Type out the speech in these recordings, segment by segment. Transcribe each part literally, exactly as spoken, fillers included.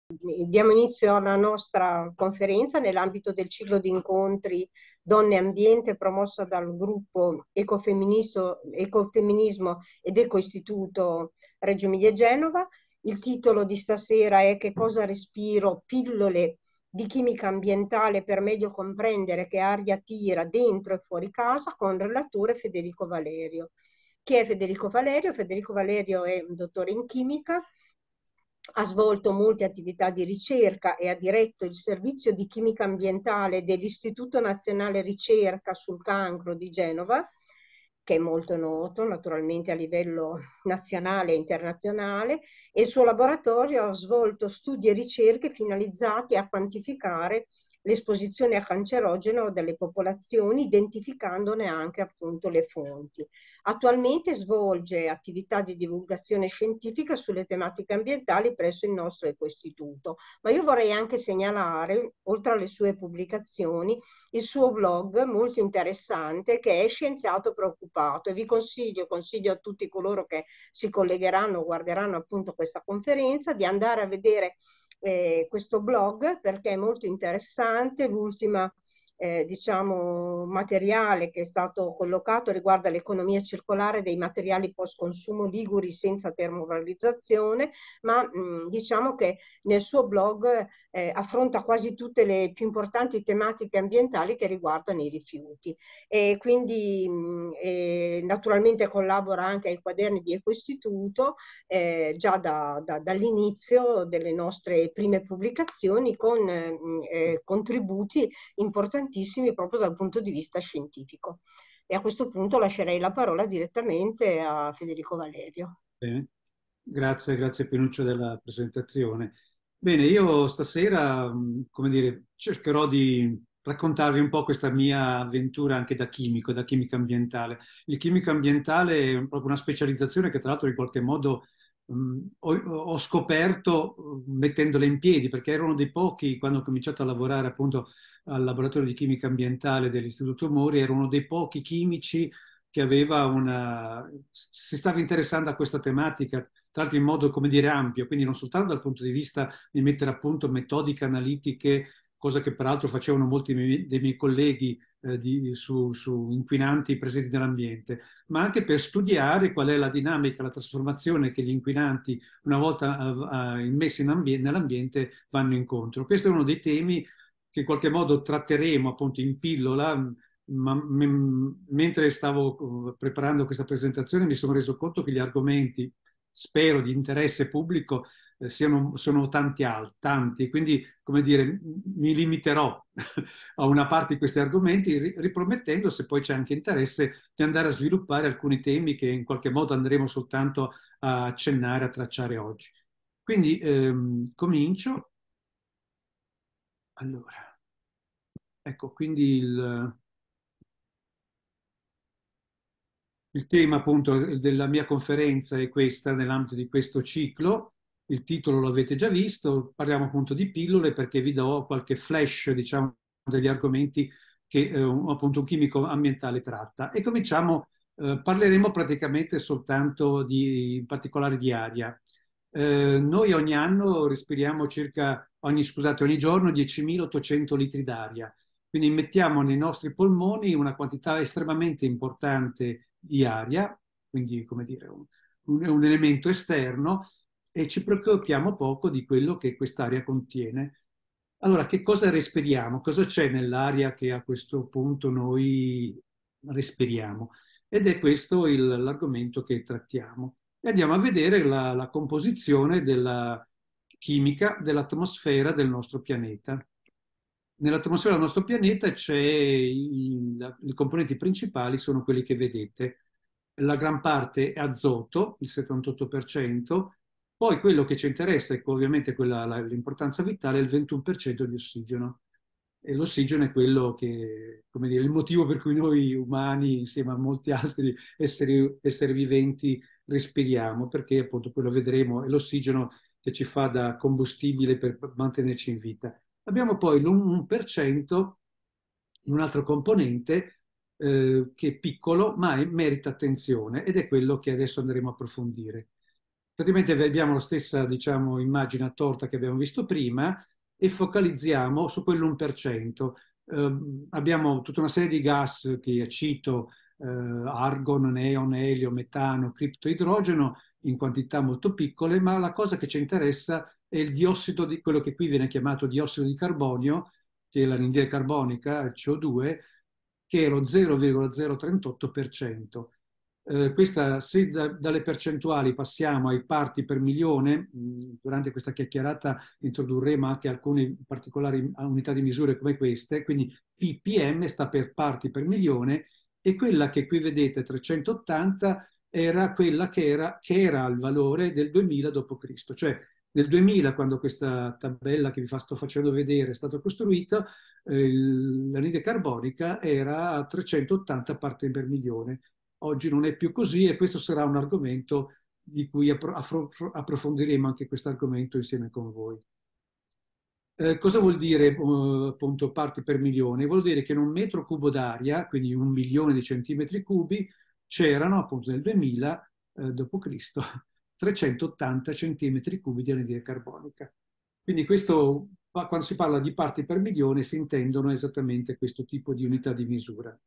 Diamo inizio alla nostra conferenza nell'ambito del ciclo di incontri Donne e Ambiente promossa dal gruppo Ecofemministo- Ecofemminismo ed Ecoistituto Reggio Emilia e Genova. Il titolo di stasera è Che cosa respiro? Pillole di chimica ambientale per meglio comprendere che aria tira dentro e fuori casa, con relatore Federico Valerio. Chi è Federico Valerio? Federico Valerio è un dottore in chimica. Ha svolto molte attività di ricerca e ha diretto il servizio di chimica ambientale dell'Istituto Nazionale Ricerca sul Cancro di Genova, che è molto noto naturalmente a livello nazionale e internazionale, e il suo laboratorio ha svolto studi e ricerche finalizzati a quantificare l'esposizione a cancerogeno delle popolazioni, identificandone anche appunto le fonti. Attualmente svolge attività di divulgazione scientifica sulle tematiche ambientali presso il nostro Ecoistituto, ma io vorrei anche segnalare, oltre alle sue pubblicazioni, il suo blog molto interessante che è Scienziato Preoccupato, e vi consiglio, consiglio a tutti coloro che si collegheranno o guarderanno appunto questa conferenza di andare a vedere eh, questo blog, perché è molto interessante. L'ultima eh, diciamo, materiale che è stato collocato riguarda l'economia circolare dei materiali post-consumo liguri senza termovalorizzazione, ma mh, diciamo che nel suo blog eh, affronta quasi tutte le più importanti tematiche ambientali che riguardano i rifiuti, e quindi mh, e naturalmente collabora anche ai quaderni di Ecoistituto eh, già da, da, dall'inizio delle nostre prime pubblicazioni, con eh, contributi importantissimi proprio dal punto di vista scientifico. E a questo punto lascerei la parola direttamente a Federico Valerio. Bene. Grazie, grazie Pinuccio della presentazione. Bene, io stasera, mh, come dire, cercherò di raccontarvi un po' questa mia avventura anche da chimico, da chimica ambientale. Il chimico ambientale è proprio una specializzazione che tra l'altro in qualche modo mh, ho, ho scoperto uh, mettendola in piedi, perché ero uno dei pochi, quando ho cominciato a lavorare appunto al laboratorio di chimica ambientale dell'Istituto Mori, ero uno dei pochi chimici che aveva una, si stava interessando a questa tematica, tra l'altro in modo, come dire, ampio, quindi non soltanto dal punto di vista di mettere a punto metodiche analitiche, cosa che peraltro facevano molti dei miei colleghi eh, di, su, su inquinanti presenti nell'ambiente, ma anche per studiare qual è la dinamica, la trasformazione che gli inquinanti, una volta eh, immessi in nell'ambiente, vanno incontro. Questo è uno dei temi che in qualche modo tratteremo appunto in pillola, ma mentre stavo uh, preparando questa presentazione mi sono reso conto che gli argomenti, spero, di interesse pubblico eh, siano, sono tanti, al- tanti, quindi, come dire, mi limiterò a una parte di questi argomenti, ri- ripromettendo, se poi c'è anche interesse, di andare a sviluppare alcuni temi che in qualche modo andremo soltanto a accennare, a tracciare oggi. Quindi ehm, comincio. Allora, ecco, quindi il... Il tema appunto della mia conferenza è questa, nell'ambito di questo ciclo. Il titolo lo avete già visto, parliamo appunto di pillole perché vi do qualche flash, diciamo, degli argomenti che eh, un- appunto un chimico ambientale tratta. E cominciamo, eh, parleremo praticamente soltanto di, in particolare di aria. Eh, noi ogni anno respiriamo circa, ogni, scusate, ogni giorno diecimilaottocento litri d'aria, quindi immettiamo nei nostri polmoni una quantità estremamente importante di aria, quindi come dire un, un- un elemento esterno, e ci preoccupiamo poco di quello che quest'aria contiene. Allora, che cosa respiriamo? Cosa c'è nell'aria che a questo punto noi respiriamo? Ed è questo il- l'argomento che trattiamo. E andiamo a vedere la, la composizione della chimica dell'atmosfera del nostro pianeta. Nell'atmosfera del nostro pianeta c'è i, la- i componenti principali sono quelli che vedete. La gran parte è azoto, il settantotto per cento, poi quello che ci interessa, e ovviamente quella, la- l'importanza vitale, è il ventuno per cento di ossigeno. E l'ossigeno è quello che, come dire, il motivo per cui noi umani, insieme a molti altri esseri, esseri viventi, respiriamo, perché appunto quello vedremo, è l'ossigeno che ci fa da combustibile per mantenerci in vita. Abbiamo poi l'uno per cento, un altro componente eh, che è piccolo ma è- merita attenzione ed è quello che adesso andremo a approfondire. praticamente abbiamo la stessa, diciamo, immagine a torta che abbiamo visto prima e focalizziamo su quell'uno per cento. Eh, abbiamo tutta una serie di gas che cito, eh, argon, neon, elio, metano, criptoidrogeno, in quantità molto piccole, ma la cosa che ci interessa è il diossido di quello che qui viene chiamato diossido di carbonio, che è l'anidride carbonica, il C O due, che è lo zero virgola zero trentotto per cento. Eh, questa, se da, dalle percentuali passiamo ai parti per milione, mh, durante questa chiacchierata introdurremo anche alcune particolari unità di misure come queste, quindi P P M sta per parti per milione e quella che qui vedete trecentottanta era quella che era, che era il valore del duemila dopo Cristo, cioè nel duemila, quando questa tabella che vi fa, sto facendo vedere è stata costruita, eh, l'anidride carbonica era a trecentottanta parti per milione. Oggi non è più così e questo sarà un argomento di cui approfondiremo anche questo argomento insieme con voi. Eh, cosa vuol dire eh, appunto parti per milione? Vuol dire che in un metro cubo d'aria, quindi un milione di centimetri cubi, c'erano appunto nel duemila eh, dopo Cristo trecentottanta centimetri cubi di anidride carbonica. Quindi questo, quando si parla di parti per milione, si intendono esattamente questo tipo di unità di misura.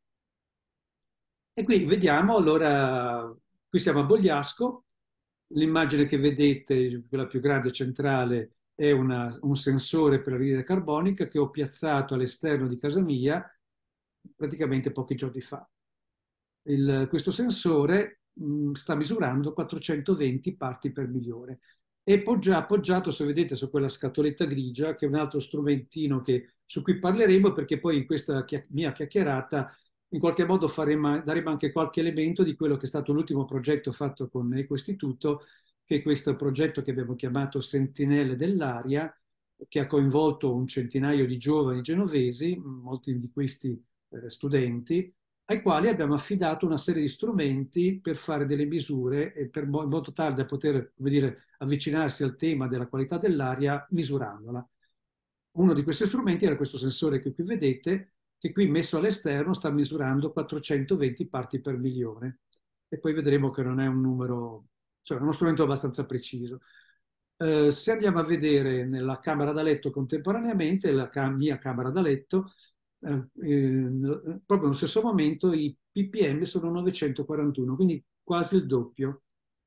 E qui vediamo, allora, qui siamo a Bogliasco, l'immagine che vedete, quella più grande centrale, è una, un sensore per l'anidride carbonica che ho piazzato all'esterno di casa mia praticamente pochi giorni fa. Il, questo sensore mh, sta misurando quattrocentoventi parti per milione. È poggia, appoggiato, se vedete, su quella scatoletta grigia, che è un altro strumentino che, su cui parleremo, perché poi in questa chia mia chiacchierata in qualche modo faremo, daremo anche qualche elemento di quello che è stato l'ultimo progetto fatto con Ecoistituto, che è questo progetto che abbiamo chiamato Sentinelle dell'Aria, che ha coinvolto un centinaio di giovani genovesi, molti di questi eh, studenti, ai quali abbiamo affidato una serie di strumenti per fare delle misure e per, in modo tale da poter, come dire, avvicinarsi al tema della qualità dell'aria misurandola. Uno di questi strumenti era questo sensore che qui vedete, che qui messo all'esterno sta misurando quattrocentoventi parti per milione. E poi vedremo che non è un numero, cioè è uno strumento abbastanza preciso. Eh, se andiamo a vedere nella camera da letto contemporaneamente, la cam mia camera da letto, eh, eh, proprio nello stesso momento i P P M sono novecentoquarantuno, quindi quasi il doppio.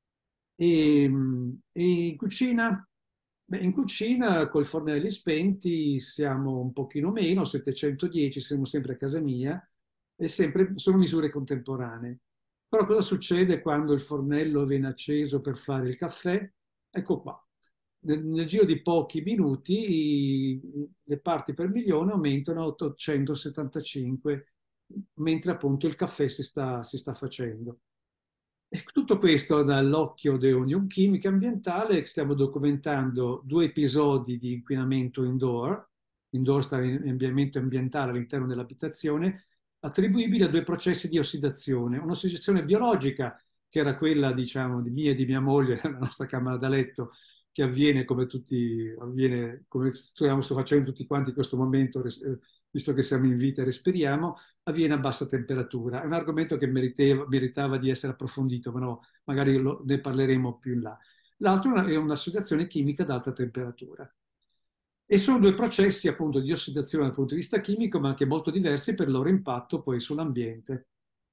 E, e in cucina? Beh, in cucina col fornelli spenti siamo un pochino meno, settecentodieci, siamo sempre a casa mia, e sempre sono misure contemporanee. Però cosa succede quando il fornello viene acceso per fare il caffè? Ecco qua. Nel, nel giro di pochi minuti i, le parti per milione aumentano a ottocentosettantacinque, mentre appunto il caffè si sta, si sta facendo. E tutto questo dall'occhio di Union Chimica Ambientale. Stiamo documentando due episodi di inquinamento indoor, indoor sta in ambiente ambientale all'interno dell'abitazione, attribuibili a due processi di ossidazione. Un'ossidazione biologica, che era quella, diciamo, di mia e di mia moglie, nella nostra camera da letto, che avviene come tutti, avviene come stiamo facendo tutti quanti in questo momento, visto che siamo in vita e respiriamo, avviene a bassa temperatura. È un argomento che meriteva, meritava di essere approfondito, ma no, magari lo, ne parleremo più in là. L'altro è un'ossidazione chimica ad alta temperatura. E sono due processi appunto di ossidazione dal punto di vista chimico, ma anche molto diversi per il loro impatto poi sull'ambiente.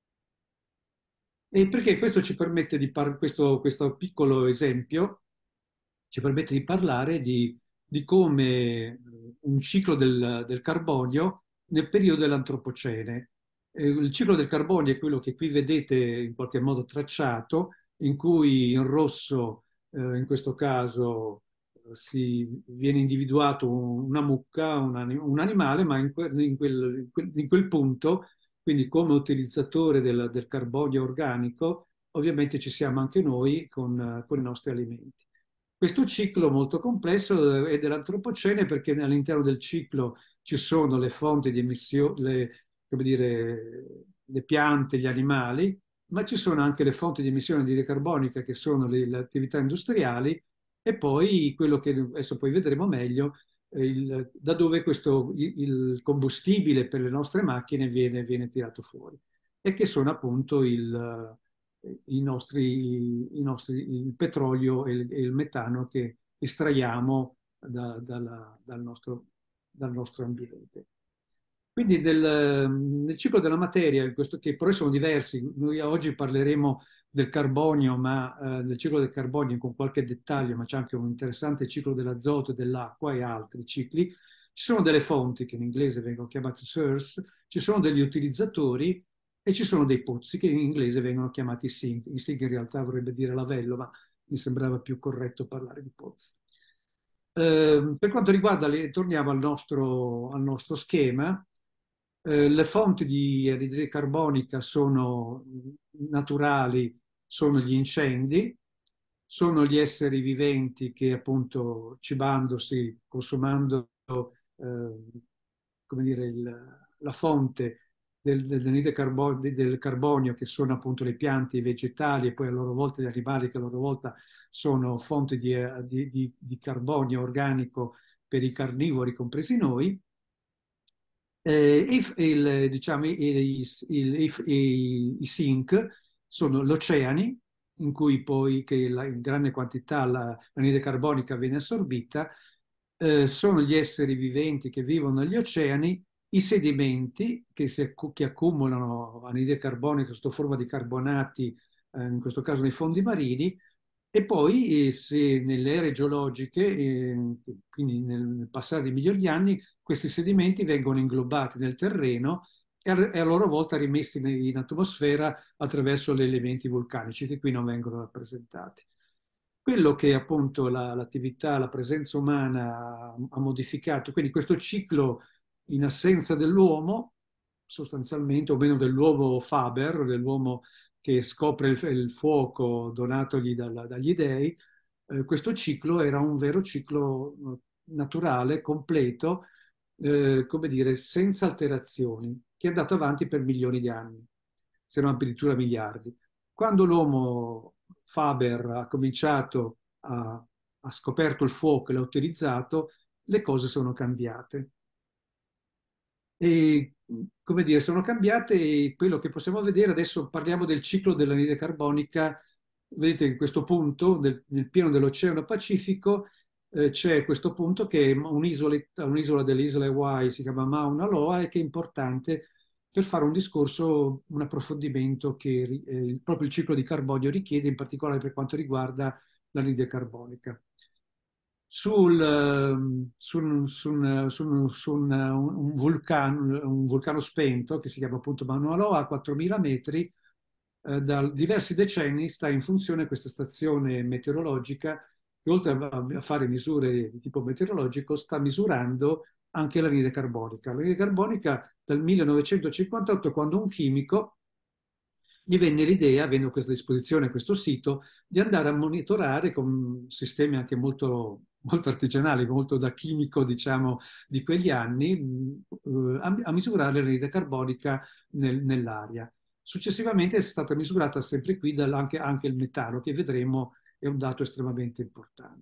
E perché questo ci permette di parlare, questo, questo piccolo esempio ci permette di parlare di, di come un ciclo del, del carbonio nel periodo dell'antropocene. Eh, il ciclo del carbonio è quello che qui vedete in qualche modo tracciato, in cui in rosso, eh, in questo caso, eh, si viene individuato una mucca, un, un animale, ma in, que, in, quel, in, quel, in, quel, punto, quindi come utilizzatore del, del carbonio organico, ovviamente ci siamo anche noi con, con i nostri alimenti. Questo ciclo molto complesso è dell'antropocene perché all'interno del ciclo ci sono le fonti di emissione, le, come dire, le piante, gli animali, ma ci sono anche le fonti di emissione di anidride carbonica che sono le, le attività industriali e poi quello che adesso poi vedremo meglio, il, da dove questo, il, il combustibile per le nostre macchine viene, viene tirato fuori e che sono appunto il, i nostri, i nostri, il petrolio e il, e il metano che estraiamo da- dalla- dal nostro, dal nostro ambiente. Quindi del- nel ciclo della materia, questo, che però sono diversi, noi oggi parleremo del carbonio, ma eh, del ciclo del carbonio con qualche dettaglio, ma c'è anche un interessante ciclo dell'azoto, dell'acqua e altri cicli. Ci sono delle fonti che in inglese vengono chiamate source, ci sono degli utilizzatori e ci sono dei pozzi che in inglese vengono chiamati sink. Il sink in realtà vorrebbe dire lavello, ma mi sembrava più corretto parlare di pozzi. Eh, per quanto riguarda, le, torniamo al nostro, al nostro schema, eh, le fonti di anidride carbonica sono naturali, sono gli incendi, sono gli esseri viventi che appunto cibandosi, consumando eh, come dire, il- la fonte del, del, carbo- del carbonio, che sono appunto le piante, i vegetali e poi a loro volta gli animali che a loro volta sono fonti di, eh, di- di- di carbonio organico per i carnivori, compresi noi. Eh, i, il- diciamo, i, i- i- i- i sink sono gli oceani, in cui poi che la- in grande quantità la- l'anidride carbonica viene assorbita, eh, sono gli esseri viventi che vivono negli oceani, i sedimenti che, si accu- che accumulano anidride carbonica sotto forma di carbonati, eh, in questo caso nei fondi marini, e poi eh, se nelle ere geologiche, eh, quindi nel, nel passare di milioni di anni, questi sedimenti vengono inglobati nel terreno e a, e a loro volta rimessi in, in atmosfera attraverso gli elementi vulcanici che qui non vengono rappresentati. Quello che appunto la- l'attività, la presenza umana ha, ha modificato, quindi questo ciclo in assenza dell'uomo, sostanzialmente, o meno dell'uomo Faber, dell'uomo che scopre il, il fuoco donatogli dalla- dagli dei, eh, questo ciclo era un vero ciclo eh, naturale, completo, eh, come dire, senza alterazioni, che è andato avanti per milioni di anni, se non addirittura miliardi. Quando l'uomo Faber ha cominciato a, ha scoperto il fuoco e l'ha utilizzato, le cose sono cambiate. E, come dire, sono cambiate e quello che possiamo vedere, adesso parliamo del ciclo dell'anidride carbonica, vedete in questo punto, nel, nel pieno dell'Oceano Pacifico, eh, c'è questo punto che è un'isola, un'isola delle isole Hawaii, si chiama Mauna Loa, e che è importante per fare un discorso, un approfondimento che eh, proprio il ciclo di carbonio richiede, in particolare per quanto riguarda l'anidride carbonica sul, ehm, su, su un, su un- su un- un vulcano, un vulcano spento che si chiama appunto Mauna Loa a quattromila metri. Eh, da diversi decenni sta in funzione questa stazione meteorologica che oltre a, a fare misure di tipo meteorologico sta misurando anche l'anidride carbonica. L'anidride carbonica dal millenovecentocinquantotto, quando un chimico gli venne l'idea, avendo a questa disposizione questo sito, di andare a monitorare con sistemi anche molto, molto artigianali, molto da chimico, diciamo, di quegli anni, mh, a, a misurare l'anidride carbonica nel- nell'aria. Successivamente è stata misurata sempre qui dal- anche, anche il metano, che vedremo è un dato estremamente importante.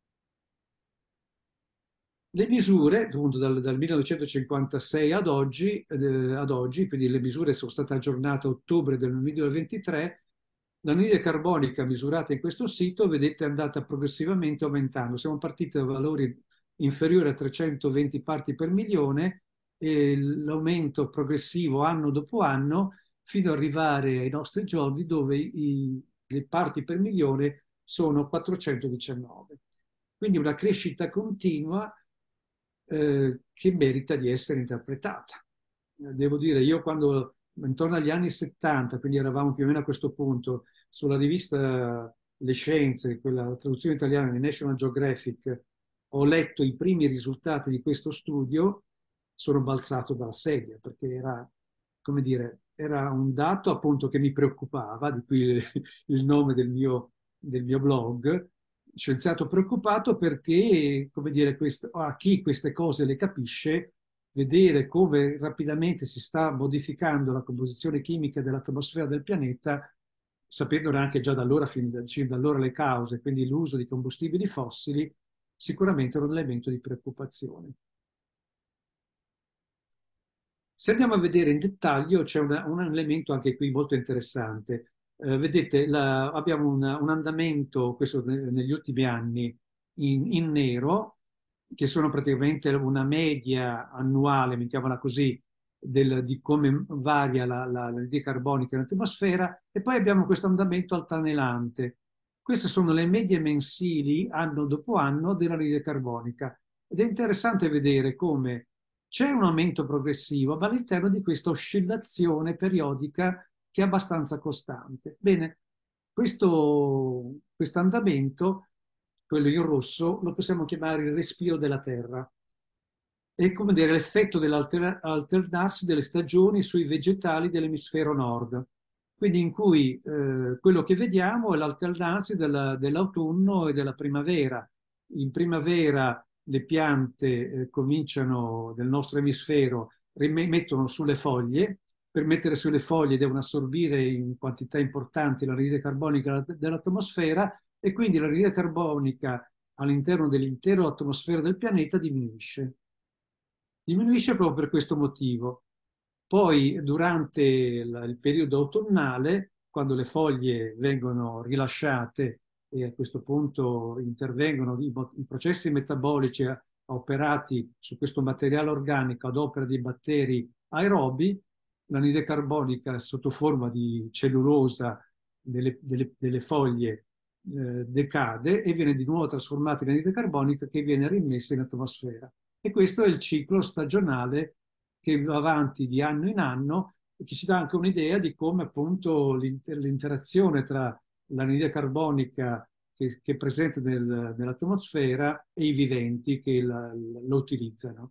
Le misure, appunto, dal, dal millenovecentocinquantasei ad oggi, eh, ad oggi, quindi le misure sono state aggiornate a ottobre del duemilaventitré, l'anidride carbonica misurata in questo sito, vedete, è andata progressivamente aumentando. Siamo partiti da valori inferiori a trecentoventi parti per milione e l'aumento progressivo anno dopo anno fino ad arrivare ai nostri giorni dove i- le parti per milione sono quattrocentodiciannove. Quindi una crescita continua eh, che merita di essere interpretata. Eh, Devo dire, io quando intorno agli anni settanta, quindi eravamo più o meno a questo punto, sulla rivista Le Scienze, quella traduzione italiana di National Geographic, ho letto i primi risultati di questo studio, sono balzato dalla sedia perché era, come dire, era un dato appunto che mi preoccupava, di qui il, il nome del mio, del mio blog, scienziato preoccupato perché, come dire, questo, a chi queste cose le capisce, vedere come rapidamente si sta modificando la composizione chimica dell'atmosfera del pianeta, sapendone anche già da allora, fin da, da allora le cause, quindi l'uso di combustibili fossili, sicuramente era un elemento di preoccupazione. Se andiamo a vedere in dettaglio, c'è una- un elemento anche qui molto interessante. Eh, vedete, la- abbiamo una- un andamento, questo ne- negli ultimi anni, in, in nero, che sono praticamente una media annuale, mettiamola così, del- di come varia la, la, l'anidride carbonica nell'atmosfera, e poi abbiamo questo andamento altalenante. Queste sono le medie mensili, anno dopo anno, dell'anidride carbonica. Ed è interessante vedere come c'è un aumento progressivo, ma all'interno di questa oscillazione periodica che è abbastanza costante. Bene, questo andamento, quello in rosso, lo possiamo chiamare il respiro della Terra. È come dire l'effetto dell'alternarsi delle stagioni sui vegetali dell'emisfero nord. Quindi in cui eh, quello che vediamo è l'alternarsi della- dell'autunno e della primavera. In primavera le piante eh, cominciano, del nostro emisfero, rimettono sulle foglie. Per mettere sulle foglie devono assorbire in quantità importanti l'anidride carbonica dell'atmosfera, e quindi l'anidride carbonica all'interno dell'intera atmosfera del pianeta diminuisce. Diminuisce proprio per questo motivo. Poi, durante il, il periodo autunnale, quando le foglie vengono rilasciate e a questo punto intervengono i, i processi metabolici operati su questo materiale organico ad opera di batteri aerobi, l'anidride carbonica sotto forma di cellulosa delle, delle- delle foglie eh, decade e viene di nuovo trasformata in anidride carbonica, che viene rimessa in atmosfera. E questo è il ciclo stagionale che va avanti di anno in anno, e che ci dà anche un'idea di come appunto l'inter- l'interazione tra l'anidride carbonica che, che è presente nel- nell'atmosfera e i viventi che la, lo utilizzano.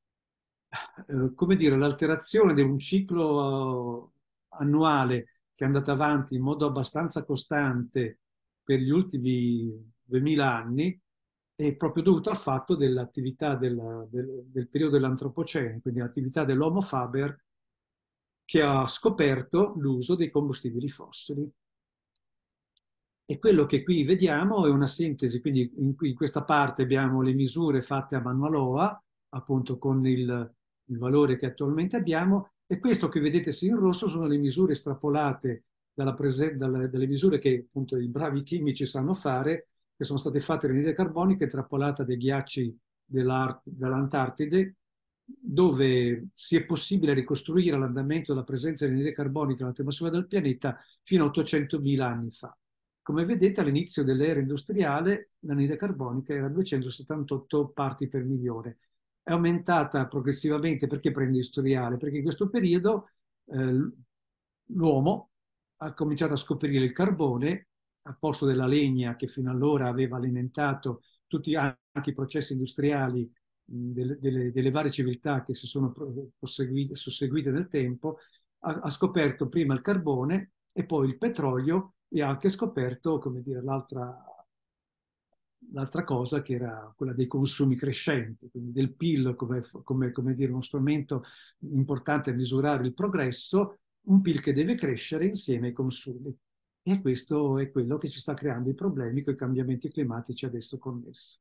Eh, come dire, l'alterazione di un ciclo eh, annuale che è andato avanti in modo abbastanza costante per gli ultimi duemila anni è proprio dovuto al fatto dell'attività del, del, del periodo dell'antropocene, quindi l'attività dell'Homo faber, che ha scoperto l'uso dei combustibili fossili. E quello che qui vediamo è una sintesi, quindi in, in questa parte abbiamo le misure fatte a Manualoa, appunto con il, il valore che attualmente abbiamo, e questo che vedete sì in rosso sono le misure estrapolate dalla prese, dalle, dalle misure che appunto i bravi chimici sanno fare, che sono state fatte nell'anidride carbonica estrapolata dai ghiacci dell'Antartide, dove si è possibile ricostruire l'andamento della presenza dell'anidride carbonica nell'atmosfera del pianeta fino a ottocentomila anni fa. Come vedete, all'inizio dell'era industriale l'anidride carbonica era duecentosettantotto parti per milione. È aumentata progressivamente perché preindustriale? Perché in questo periodo eh, l'uomo ha cominciato a scoprire il carbone al posto della legna che fino allora aveva alimentato tutti anche i processi industriali mh, delle, delle, delle varie civiltà che si sono susseguite nel tempo. Ha, ha scoperto prima il carbone e poi il petrolio, e ha anche scoperto, come dire, l'altra l'altra cosa che era quella dei consumi crescenti, quindi del P I L come, come, come dire, uno strumento importante a misurare il progresso, un P I L che deve crescere insieme ai consumi. E questo è quello che ci sta creando i problemi con i cambiamenti climatici adesso connessi.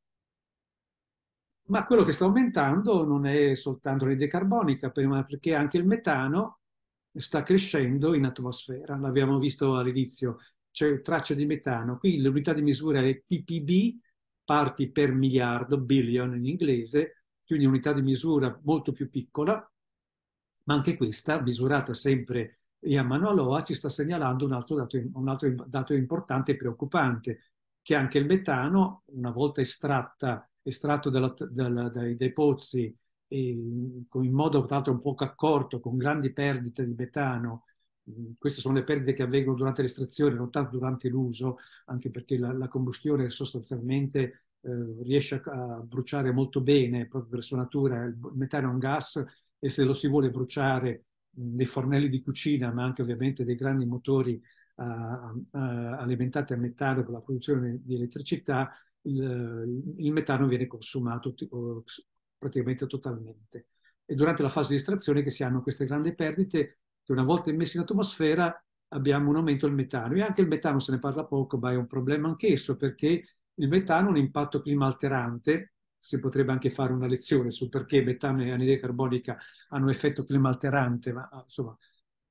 Ma quello che sta aumentando non è soltanto l'anidride carbonica, perché anche il metano sta crescendo in atmosfera. L'abbiamo visto all'inizio, c'è traccia di metano. Qui l'unità di misura è P P B, parti per miliardo, billion in inglese, quindi unità di misura molto più piccola, ma anche questa, misurata sempre a Manualoa, ci sta segnalando un altro dato, un altro dato importante e preoccupante, che anche il metano, una volta estratta, estratto dalla, dalla, dai, dai pozzi, e in modo tra l'altro un poco accorto, con grandi perdite di metano. Queste sono le perdite che avvengono durante l'estrazione, non tanto durante l'uso, anche perché la, la combustione sostanzialmente eh, riesce a, a bruciare molto bene proprio per sua natura. Il metano è un gas, e se lo si vuole bruciare nei fornelli di cucina, ma anche ovviamente dei grandi motori uh, uh, alimentati a metano per la produzione di elettricità, il, il metano viene consumato uh, praticamente totalmente. E durante la fase di estrazione che si hanno queste grandi perdite, che una volta immesse in atmosfera abbiamo un aumento del metano. E anche il metano se ne parla poco, ma è un problema anch'esso, perché il metano ha un impatto clima alterante. Si potrebbe anche fare una lezione su perché metano e anidride carbonica hanno effetto clima alterante, ma insomma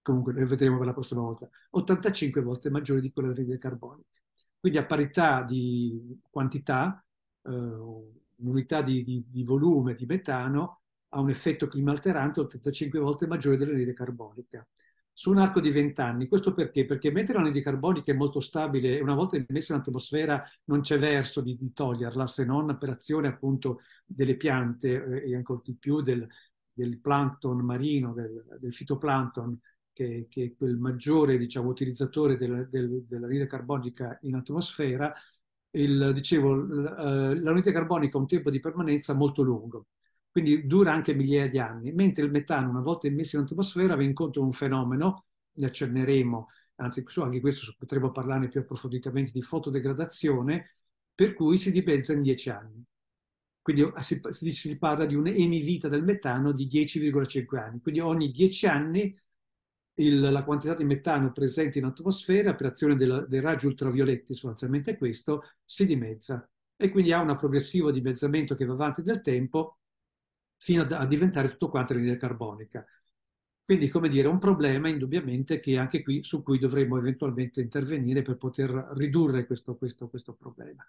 comunque ne vedremo per la prossima volta, ottantacinque volte maggiore di quella dell'anidride carbonica. Quindi a parità di quantità, eh, un'unità di, di, di volume di metano ha un effetto climalterante ottantacinque volte maggiore dell'anidride carbonica. Su un arco di venti anni. Questo perché? Perché mentre l'anidride carbonica è molto stabile e una volta messa in atmosfera non c'è verso di, di toglierla, se non per azione appunto delle piante eh, e ancora di più del, del plankton marino, del, del fitoplankton, che, che è quel maggiore, diciamo, utilizzatore del, del, dell'anidride carbonica in atmosfera. Il, dicevo, l'anidride carbonica ha un tempo di permanenza molto lungo, quindi dura anche migliaia di anni, mentre il metano, una volta immesso in atmosfera, va incontro a un fenomeno, ne accenneremo, anzi anche questo potremo parlarne più approfonditamente, di fotodegradazione, per cui si dimezza in dieci anni. Quindi si, si, si parla di un'emivita del metano di dieci virgola cinque anni, quindi ogni dieci anni il, la quantità di metano presente in atmosfera per azione della, dei raggi ultravioletti, sostanzialmente questo, si dimezza e quindi ha un progressivo dimezzamento che va avanti nel tempo fino a, a diventare tutto quanto anidride carbonica. Quindi, come dire, un problema indubbiamente che anche qui su cui dovremmo eventualmente intervenire per poter ridurre questo, questo, questo problema.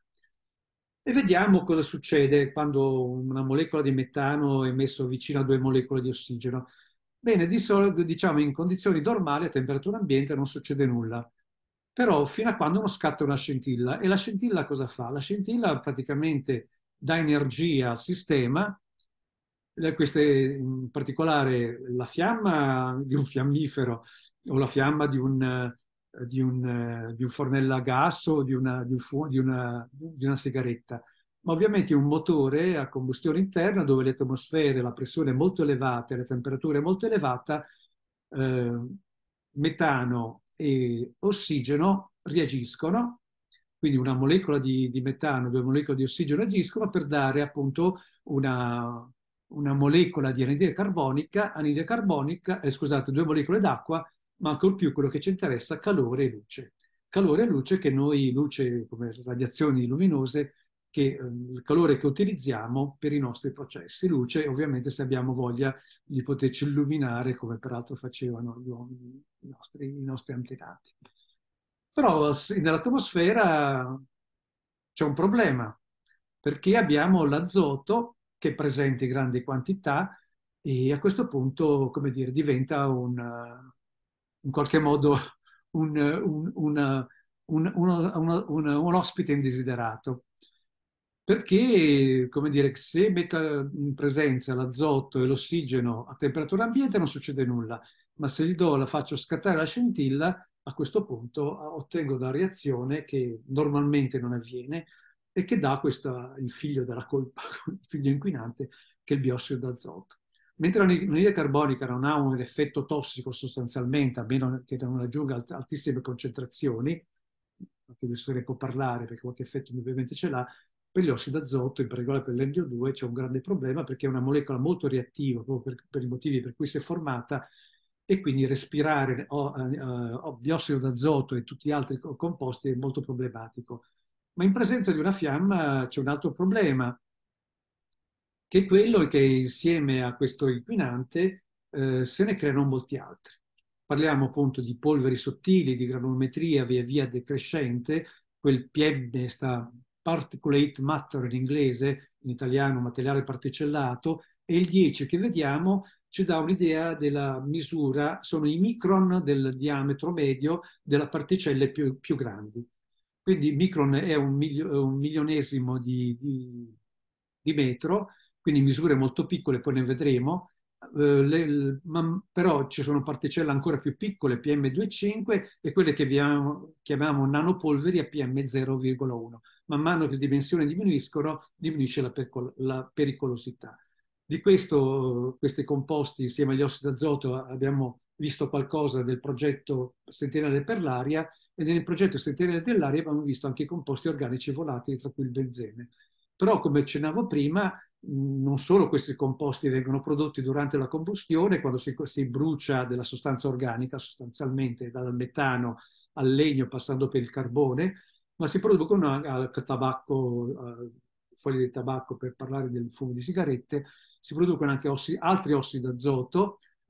E vediamo cosa succede quando una molecola di metano è messa vicino a due molecole di ossigeno. Bene, di solito, diciamo, in condizioni normali a temperatura ambiente non succede nulla, però fino a quando non scatta una scintilla. E la scintilla cosa fa? La scintilla praticamente dà energia al sistema, queste, in particolare la fiamma di un fiammifero o la fiamma di un, di un, di un fornello a gas o di una, di, un di, una, di una sigaretta. Ma ovviamente un motore a combustione interna dove le atmosfere, la pressione è molto elevata e la temperatura è molto elevata, eh, metano e ossigeno reagiscono, quindi una molecola di, di metano e due molecole di ossigeno agiscono per dare appunto una, una molecola di anidride carbonica, anidride carbonica, eh, scusate, due molecole d'acqua, ma ancor più quello che ci interessa, calore e luce. Calore e luce che noi, luce come radiazioni luminose, che, eh, il calore che utilizziamo per i nostri processi. Luce, ovviamente, se abbiamo voglia di poterci illuminare, come peraltro facevano gli uomini, i nostri, i nostri antenati. Però nell'atmosfera c'è un problema, perché abbiamo l'azoto che è presente in grandi quantità e a questo punto, come dire, diventa un, in qualche modo un, un, una, un, uno, uno, un, un ospite indesiderato. Perché, come dire, se metto in presenza l'azoto e l'ossigeno a temperatura ambiente non succede nulla, ma se gli do, la faccio scattare la scintilla, a questo punto ottengo una reazione che normalmente non avviene e che dà questo, il figlio della colpa, il figlio inquinante, che è il biossido d'azoto. Mentre l'anidride carbonica non ha un effetto tossico sostanzialmente, a meno che non raggiunga alt altissime concentrazioni, anche di questo ne può parlare perché qualche effetto indubbiamente ce l'ha, per gli ossidi d'azoto, in particolare per l'N O due, c'è un grande problema perché è una molecola molto reattiva, proprio per, per i motivi per cui si è formata, e quindi respirare oh, oh, biossido d'azoto e tutti gli altri composti è molto problematico. Ma in presenza di una fiamma c'è un altro problema, che è quello che insieme a questo inquinante eh, se ne creano molti altri. Parliamo appunto di polveri sottili, di granulometria via via decrescente, quel P M sta particulate matter in inglese, in italiano materiale particellato, e il dieci che vediamo ci dà un'idea della misura, sono i micron del diametro medio delle particelle più, più grandi. Quindi micron è un, milio, un milionesimo di, di, di metro, quindi misure molto piccole, poi ne vedremo, eh, le, ma, però ci sono particelle ancora più piccole, P M due virgola cinque, e quelle che chiamiamo, chiamiamo nanopolveri a P M zero virgola uno. Man mano che le dimensioni diminuiscono, diminuisce la, la pericolosità. Di questo, questi composti insieme agli ossidi d'azoto abbiamo visto qualcosa del progetto Sentinelle per l'aria, e nel progetto Sentinelle dell'aria abbiamo visto anche i composti organici volatili, tra cui il benzene. Però, come accennavo prima, non solo questi composti vengono prodotti durante la combustione, quando si, si brucia della sostanza organica, sostanzialmente dal metano al legno passando per il carbone, ma si producono anche tabacco, foglie di tabacco, per parlare del fumo di sigarette, si producono anche ossi, altri ossidi d'azoto,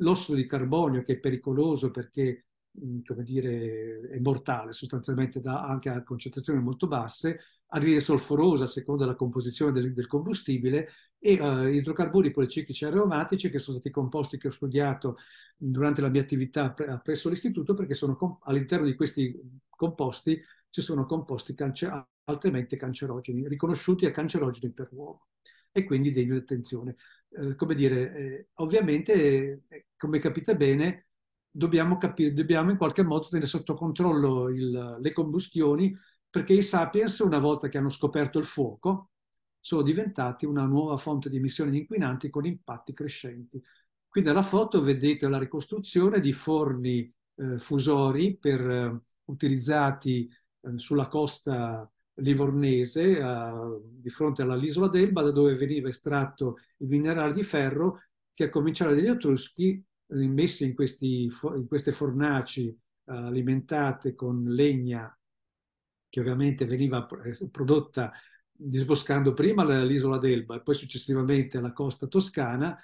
l'ossido di carbonio, che è pericoloso perché, come dire, è mortale sostanzialmente, da, anche a concentrazioni molto basse, anidride solforosa a seconda della composizione del, del combustibile, e uh, idrocarburi policiclici aromatici, che sono stati composti che ho studiato durante la mia attività pre presso l'istituto, perché sono all'interno di questi composti ci sono composti cance altamente cancerogeni, riconosciuti e cancerogeni per l'uomo, e quindi degni di attenzione. Eh, come dire, eh, ovviamente, eh, come capite bene, dobbiamo, capire, dobbiamo in qualche modo tenere sotto controllo il, le combustioni, perché i sapiens, una volta che hanno scoperto il fuoco, sono diventati una nuova fonte di emissioni di inquinanti con impatti crescenti. Qui nella foto vedete la ricostruzione di forni eh, fusori per, eh, utilizzati eh, sulla costa livornese, eh, di fronte all'isola d'Elba, da dove veniva estratto il minerale di ferro, che a cominciare dagli Etruschi, eh, messi in, questi, in queste fornaci eh, alimentate con legna che ovviamente veniva prodotta disboscando prima l'isola d'Elba e poi successivamente la costa toscana.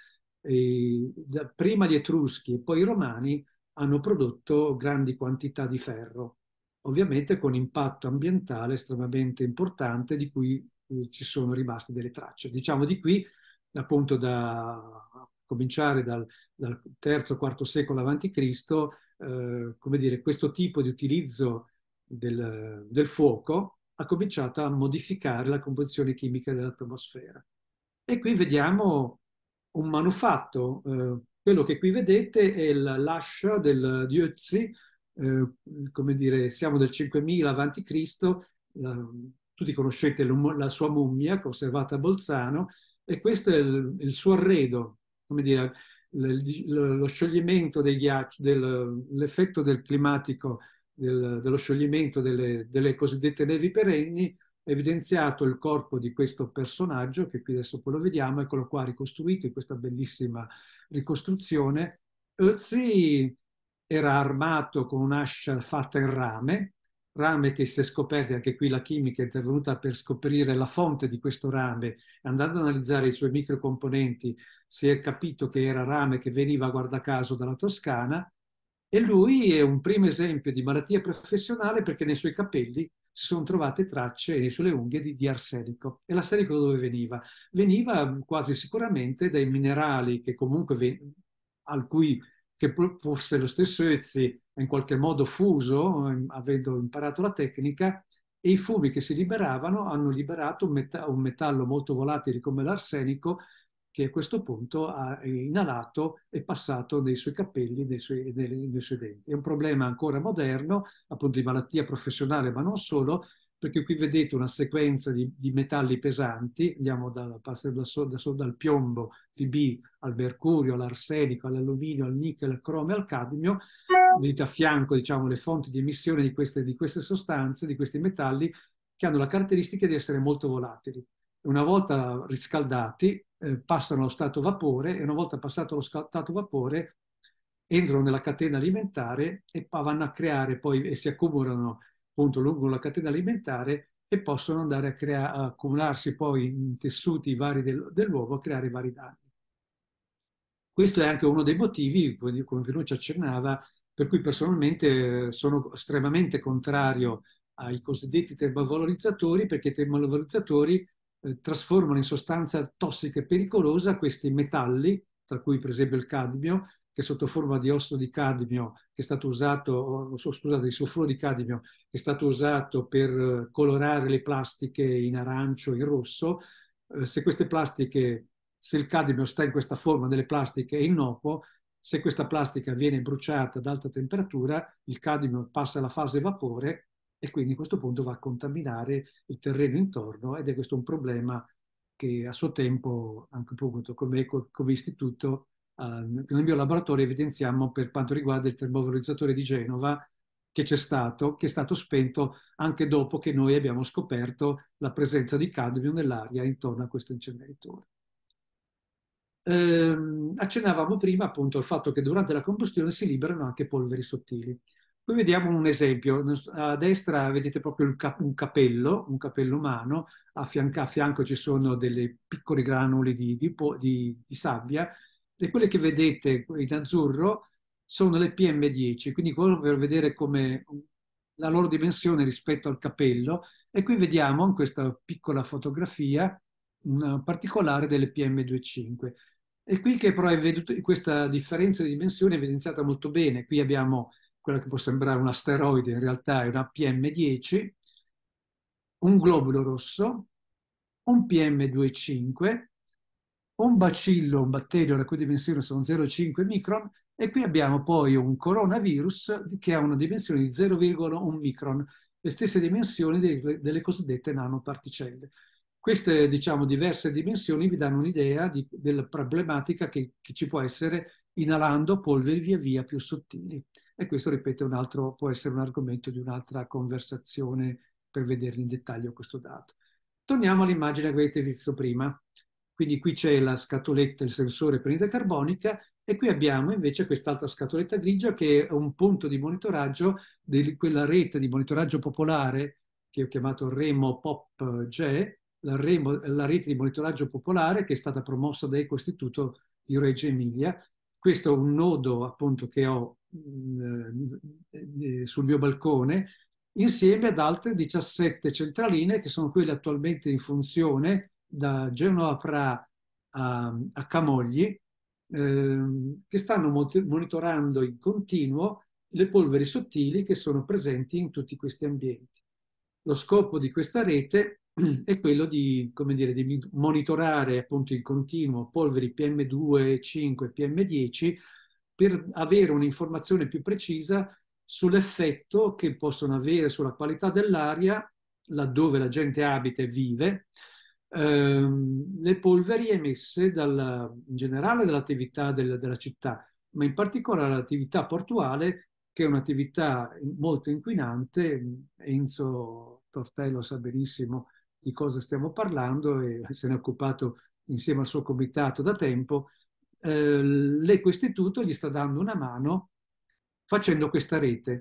E da, prima gli Etruschi e poi i Romani hanno prodotto grandi quantità di ferro, ovviamente con impatto ambientale estremamente importante, di cui eh, ci sono rimaste delle tracce. Diciamo di qui, appunto, da cominciare dal, dal terzo quarto secolo avanti Cristo, eh, come dire, questo tipo di utilizzo del, del fuoco ha cominciato a modificare la composizione chimica dell'atmosfera. E qui vediamo un manufatto. Eh, quello che qui vedete è l'ascia del, di Ötzi, eh, come dire, siamo del cinquemila avanti Cristo, tutti conoscete la sua mummia conservata a Bolzano, e questo è il, il suo arredo, come dire, lo scioglimento dei ghiacci, l'effetto del climatico, del, dello scioglimento delle, delle cosiddette nevi perenni, evidenziato il corpo di questo personaggio, che qui adesso poi lo vediamo, eccolo qua ricostruito in questa bellissima ricostruzione. Ötzi era armato con un'ascia fatta in rame, rame che si è scoperto, anche qui la chimica è intervenuta per scoprire la fonte di questo rame. Andando ad analizzare i suoi microcomponenti si è capito che era rame che veniva, guarda caso, dalla Toscana, e lui è un primo esempio di malattia professionale perché nei suoi capelli si sono trovate tracce, e sulle unghie, di, di arsenico. E l'arsenico da dove veniva? Veniva quasi sicuramente dai minerali che comunque, al cui, che fosse lo stesso Ötzi in qualche modo fuso, avendo imparato la tecnica, e i fumi che si liberavano hanno liberato un, meta un metallo molto volatile come l'arsenico, che a questo punto ha inalato e passato nei suoi capelli, nei suoi, nei, nei suoi denti. È un problema ancora moderno, appunto di malattia professionale, ma non solo, perché qui vedete una sequenza di, di metalli pesanti, andiamo da, da, da, dal piombo, P B, al mercurio, all'arsenico, all'alluminio, al nickel, al cromio, al cadmio. Vedete a fianco, diciamo, le fonti di emissione di queste, di queste sostanze, di questi metalli, che hanno la caratteristica di essere molto volatili. Una volta riscaldati, eh, passano allo stato vapore, e una volta passato lo stato vapore entrano nella catena alimentare e vanno a creare poi, e si accumulano appunto lungo la catena alimentare, e possono andare a, crea a accumularsi poi in tessuti vari del, dell'uovo, a creare vari danni. Questo è anche uno dei motivi, come Pinuccio accennava, per cui personalmente sono estremamente contrario ai cosiddetti termovalorizzatori, perché i termovalorizzatori eh, trasformano in sostanza tossica e pericolosa questi metalli, tra cui per esempio il cadmio, che sotto forma di ossido di cadmio, che è stato usato, scusate, di solfuro di cadmio, che è stato usato per colorare le plastiche in arancio e in rosso. Eh, se queste plastiche, se il cadmio sta in questa forma delle plastiche è innocuo, se questa plastica viene bruciata ad alta temperatura, il cadmio passa alla fase vapore e quindi a questo punto va a contaminare il terreno intorno, ed è questo un problema che a suo tempo, anche appunto come, come istituto, eh, nel mio laboratorio evidenziamo per quanto riguarda il termovalorizzatore di Genova, che c'è stato, che è stato spento anche dopo che noi abbiamo scoperto la presenza di cadmio nell'aria intorno a questo inceneritore. Eh, accennavamo prima appunto al fatto che durante la combustione si liberano anche polveri sottili. Qui vediamo un esempio. A destra vedete proprio un, cap un capello, un capello umano, a fianco, a fianco ci sono dei piccoli granuli di, di, di, di sabbia, E quelle che vedete in azzurro sono le P M dieci, quindi quello per vedere come la loro dimensione rispetto al capello. E qui vediamo in questa piccola fotografia un particolare delle P M venticinque. E qui che però è veduto, questa differenza di dimensione è evidenziata molto bene. Qui abbiamo quella che può sembrare un asteroide, in realtà è una P M dieci, un globulo rosso, un P M venticinque, un bacillo, un batterio la cui dimensioni sono zero virgola cinque micron, e qui abbiamo poi un coronavirus che ha una dimensione di zero virgola uno micron, le stesse dimensioni delle, delle cosiddette nanoparticelle. Queste, diciamo, diverse dimensioni vi danno un'idea di- della problematica che, che ci può essere inalando polveri via via più sottili. E questo, ripeto, è un altro, può essere un argomento di un'altra conversazione per vedere in dettaglio questo dato. Torniamo all'immagine che avete visto prima. Quindi qui c'è la scatoletta, il sensore per anidride carbonica, e qui abbiamo invece quest'altra scatoletta grigia che è un punto di monitoraggio di quella rete di monitoraggio popolare che ho chiamato Remo POP-G, la, Remo, la rete di monitoraggio popolare che è stata promossa da Ecoistituto di Reggio Emilia. Questo è un nodo appunto che ho mh, eh, sul mio balcone, insieme ad altre diciassette centraline che sono quelle attualmente in funzione da Genova Pra a, a Camogli, ehm, che stanno monitorando in continuo le polveri sottili che sono presenti in tutti questi ambienti. Lo scopo di questa rete è quello di, come dire, di monitorare appunto in continuo polveri P M due, cinque, P M dieci per avere un'informazione più precisa sull'effetto che possono avere sulla qualità dell'aria laddove la gente abita e vive, ehm, le polveri emesse dalla, in generale dall'attività del, della città, ma in particolare dall'attività portuale, che è un'attività molto inquinante. Enzo Tortello sa benissimo di cosa stiamo parlando e se ne è occupato insieme al suo comitato da tempo. Eh, L'Ecoistituto gli sta dando una mano facendo questa rete.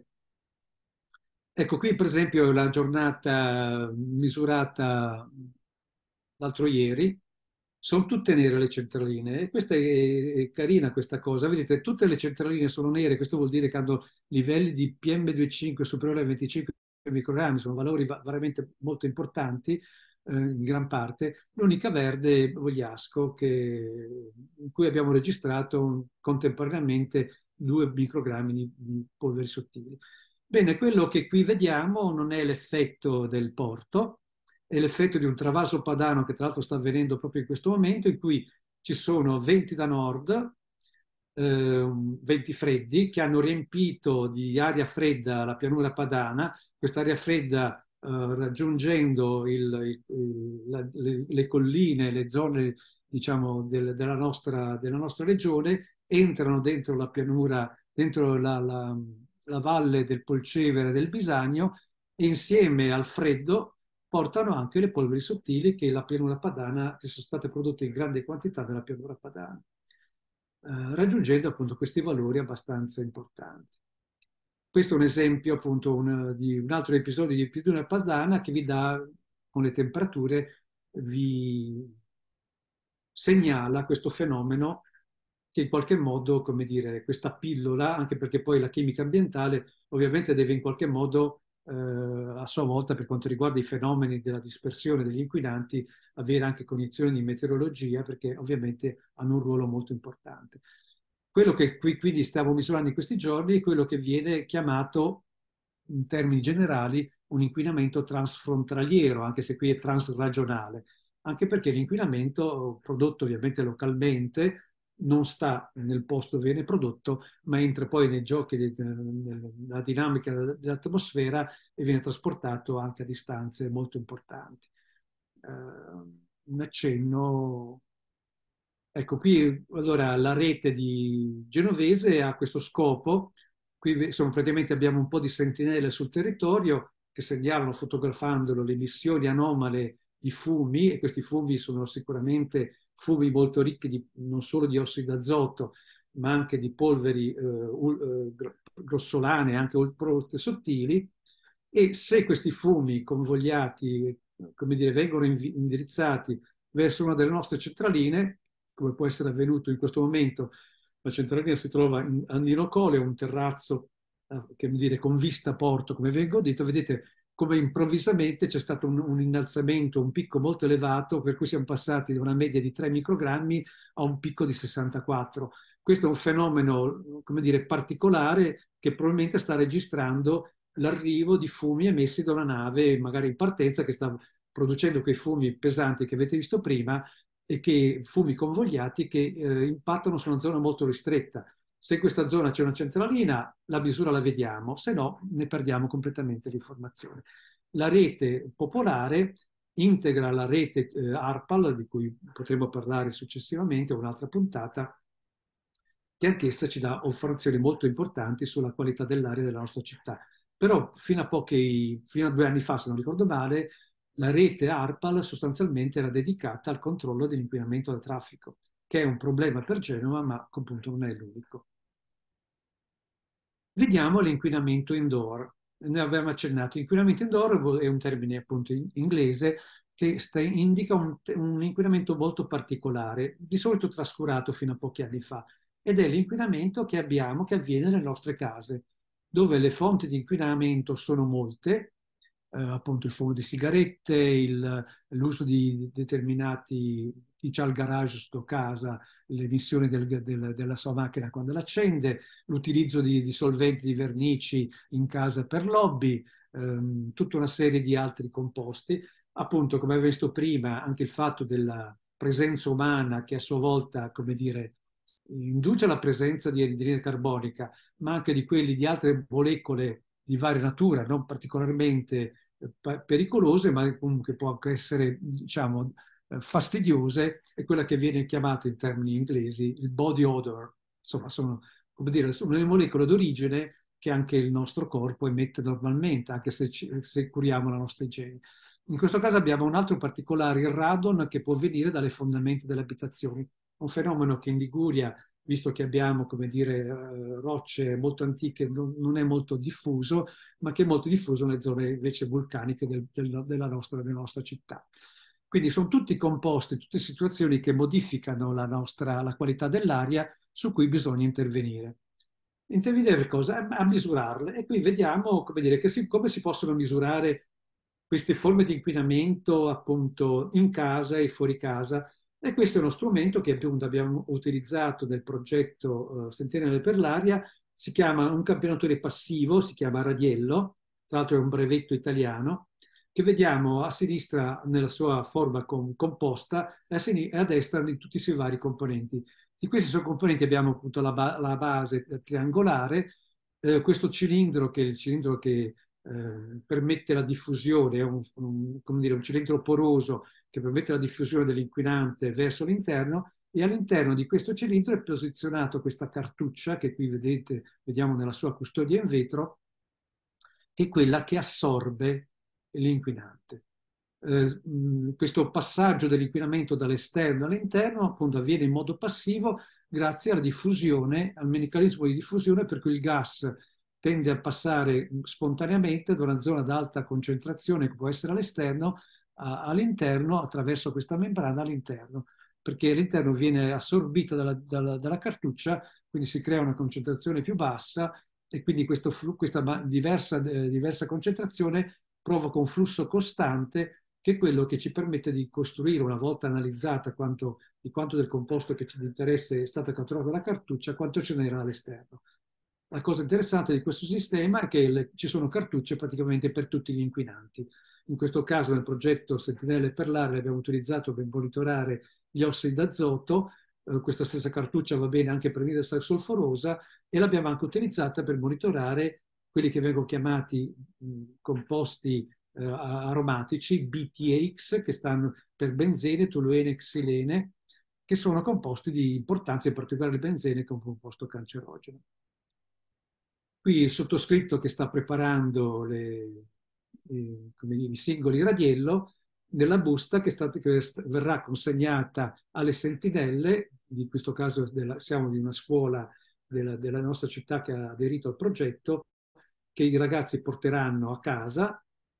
Ecco, qui per esempio la giornata misurata l'altro ieri, sono tutte nere le centraline, e questa è, è carina questa cosa. Vedete, tutte le centraline sono nere, questo vuol dire che hanno livelli di P M venticinque superiori ai venticinque microgrammi, sono valori veramente molto importanti eh, in gran parte. L'unica verde è Vogliasco, che, in cui abbiamo registrato contemporaneamente due microgrammi di, di polveri sottili. Bene, quello che qui vediamo non è l'effetto del porto, è l'effetto di un travaso padano che tra l'altro sta avvenendo proprio in questo momento, in cui ci sono venti da nord, eh, venti freddi, che hanno riempito di aria fredda la pianura padana. Quest'aria fredda, eh, raggiungendo il, il, la, le, le colline, le zone, diciamo, del, della, nostra, della nostra regione, entrano dentro la pianura, dentro la, la, la valle del Polcevere e del Bisagno, e insieme al freddo portano anche le polveri sottili che la pianura padana, che sono state prodotte in grande quantità dalla pianura padana, eh, raggiungendo appunto questi valori abbastanza importanti. Questo è un esempio appunto un, di un altro episodio di pianura padana che vi dà, con le temperature, vi segnala questo fenomeno che in qualche modo, come dire, questa pillola, anche perché poi la chimica ambientale ovviamente deve in qualche modo, eh, a sua volta, per quanto riguarda i fenomeni della dispersione degli inquinanti, avere anche cognizione di meteorologia, perché ovviamente hanno un ruolo molto importante. Quello che qui, quindi stiamo misurando in questi giorni è quello che viene chiamato, in termini generali, un inquinamento transfrontaliero, anche se qui è transregionale, anche perché l'inquinamento prodotto ovviamente localmente non sta nel posto dove viene prodotto, ma entra poi nei giochi della dinamica dell'atmosfera e viene trasportato anche a distanze molto importanti. Uh, un accenno. Ecco, qui allora la rete di Genovese ha questo scopo. Qui sono, praticamente abbiamo un po' di sentinelle sul territorio che segnalano, fotografandolo, le emissioni anomale di fumi, e questi fumi sono sicuramente fumi molto ricchi di, non solo di ossido d'azoto, ma anche di polveri eh, uh, grossolane, anche prodotte sottili. E se questi fumi convogliati, come dire, vengono indirizzati verso una delle nostre centraline, come può essere avvenuto in questo momento. La centralina si trova in Andino Colle, un terrazzo eh, che vuol dire con vista a porto, come vengo detto, vedete come improvvisamente c'è stato un, un innalzamento, un picco molto elevato, per cui siamo passati da una media di tre microgrammi a un picco di sessantaquattro. Questo è un fenomeno, come dire, particolare che probabilmente sta registrando l'arrivo di fumi emessi da una nave, magari in partenza, che sta producendo quei fumi pesanti che avete visto prima, e che fumi convogliati che eh, impattano su una zona molto ristretta. Se in questa zona c'è una centralina, la misura la vediamo, se no ne perdiamo completamente l'informazione. La rete popolare integra la rete eh, ARPAL, di cui potremo parlare successivamente, un'altra puntata, che anch'essa ci dà informazioni molto importanti sulla qualità dell'aria della nostra città. Però fino a, pochi, fino a due anni fa, se non ricordo male, la rete ARPAL sostanzialmente era dedicata al controllo dell'inquinamento da traffico, che è un problema per Genova, ma appunto non è l'unico. Vediamo l'inquinamento indoor. Ne abbiamo accennato. Inquinamento indoor è un termine appunto in inglese che sta, indica un, un inquinamento molto particolare, di solito trascurato fino a pochi anni fa, ed è l'inquinamento che abbiamo, che avviene nelle nostre case, dove le fonti di inquinamento sono molte, eh, appunto il fumo di sigarette, l'uso di determinati, chi ha il garage sotto casa, l'emissione del, del, della sua macchina quando l'accende, l'utilizzo di, di solventi, di vernici in casa per l'hobby, ehm, tutta una serie di altri composti. Appunto, come avevo visto prima, anche il fatto della presenza umana che a sua volta, come dire, induce alla presenza di anidride carbonica, ma anche di quelli di altre molecole di varia natura, non particolarmente eh, pericolose, ma comunque può anche essere, diciamo, eh, fastidiose, è quella che viene chiamata in termini inglesi il body odor. Insomma, sono, come dire, sono le molecole d'origine che anche il nostro corpo emette normalmente, anche se, ci, se curiamo la nostra igiene. In questo caso abbiamo un altro particolare, il radon, che può venire dalle fondamenta delle abitazioni. Un fenomeno che in Liguria, visto che abbiamo, come dire, eh, rocce molto antiche, non, non è molto diffuso, ma che è molto diffuso nelle zone invece vulcaniche del, del, della, nostra, della nostra città. Quindi sono tutti composti, tutte situazioni che modificano la, nostra, la qualità dell'aria su cui bisogna intervenire. Intervenire per cosa? A misurarle. E qui vediamo, come dire, che si, come si possono misurare queste forme di inquinamento appunto in casa e fuori casa. E questo è uno strumento che appunto abbiamo utilizzato nel progetto uh, Sentinelle per l'aria. Si chiama un campionatore passivo, si chiama Radiello, tra l'altro è un brevetto italiano, che vediamo a sinistra nella sua forma com composta e a, e a destra di tutti i suoi vari componenti. Di questi suoi componenti abbiamo appunto la, ba la base triangolare, eh, questo cilindro che è il cilindro che eh, permette la diffusione, è un, un, come dire, un cilindro poroso che permette la diffusione dell'inquinante verso l'interno, e all'interno di questo cilindro è posizionato questa cartuccia che qui vedete, vediamo nella sua custodia in vetro, che è quella che assorbe l'inquinante. Eh, questo passaggio dell'inquinamento dall'esterno all'interno appunto avviene in modo passivo grazie alla diffusione, al meccanismo di diffusione per cui il gas tende a passare spontaneamente da una zona ad alta concentrazione che può essere all'esterno all'interno attraverso questa membrana all'interno, perché all'interno viene assorbita dalla, dalla, dalla cartuccia, quindi si crea una concentrazione più bassa e quindi questo, questa diversa, eh, diversa concentrazione provoca un flusso costante che è quello che ci permette di costruire, una volta analizzata quanto, di quanto del composto che ci interessa è stato catturato dalla cartuccia, quanto ce n'era all'esterno. La cosa interessante di questo sistema è che le, ci sono cartucce praticamente per tutti gli inquinanti. In questo caso nel progetto Sentinelle per l'aria abbiamo utilizzato per monitorare gli ossidi d'azoto, eh, questa stessa cartuccia va bene anche per l'anidride solforosa, e l'abbiamo anche utilizzata per monitorare quelli che vengono chiamati mh, composti eh, aromatici, B T X, che stanno per benzene, toluene e xilene, che sono composti di importanza, in particolare il benzene che è un composto cancerogeno. Qui il sottoscritto che sta preparando le, eh, come dire, i singoli radiello nella busta che, sta, che verrà consegnata alle sentinelle, in questo caso della, siamo di una scuola della, della nostra città che ha aderito al progetto, che i ragazzi porteranno a casa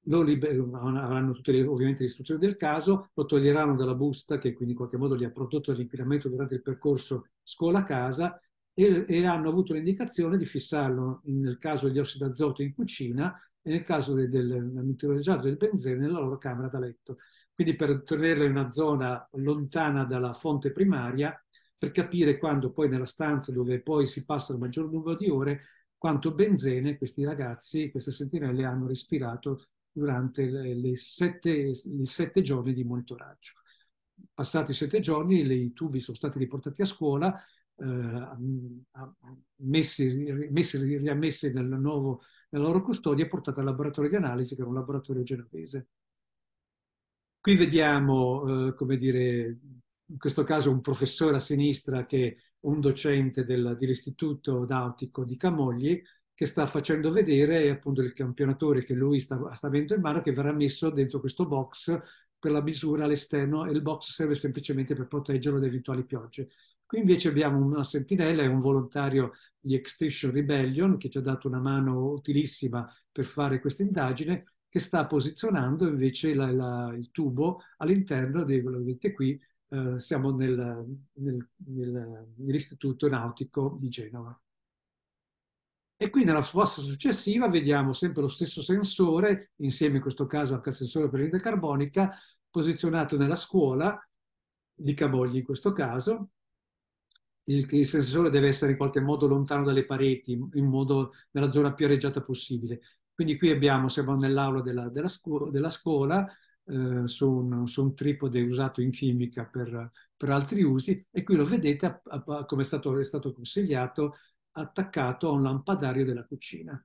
lo avranno tutte le, ovviamente le istruzioni del caso, lo toglieranno dalla busta che quindi in qualche modo gli ha prodotto l'inquinamento durante il percorso scuola-casa e, e hanno avuto l'indicazione di fissarlo, nel caso degli ossidi d'azoto, in cucina e nel caso del, del nitrogenato del benzene nella loro camera da letto. Quindi per tenerlo in una zona lontana dalla fonte primaria, per capire quando poi nella stanza dove poi si passa il maggior numero di ore, quanto benzene questi ragazzi, queste sentinelle hanno respirato durante le, le sette, i sette giorni di monitoraggio. Passati i sette giorni, i tubi sono stati riportati a scuola, eh, messi, messi, riammessi nel nuovo, nella loro custodia e portati al laboratorio di analisi, che era un laboratorio genovese. Qui vediamo, eh, come dire, in questo caso un professore a sinistra che è un docente del, dell'Istituto Nautico di Camogli, che sta facendo vedere appunto il campionatore che lui sta, sta avendo in mano, che verrà messo dentro questo box per la misura all'esterno, e il box serve semplicemente per proteggerlo da eventuali piogge. Qui invece abbiamo una sentinella e un volontario di Extinction Rebellion che ci ha dato una mano utilissima per fare questa indagine, che sta posizionando invece la, la, il tubo all'interno di, lo vedete qui, eh, siamo nel, nel, nel, nell'Istituto Nautico di Genova. E qui nella fossa successiva vediamo sempre lo stesso sensore, insieme in questo caso anche al sensore per l'anidride carbonica, posizionato nella scuola di Camogli in questo caso. Il, il sensore deve essere in qualche modo lontano dalle pareti, in modo nella zona più areggiata possibile. Quindi qui abbiamo, siamo nell'aula della, della, scu della scuola, eh, su, un, su un tripode usato in chimica per, per altri usi, e qui lo vedete, a, a, come è stato, è stato consigliato, attaccato a un lampadario della cucina.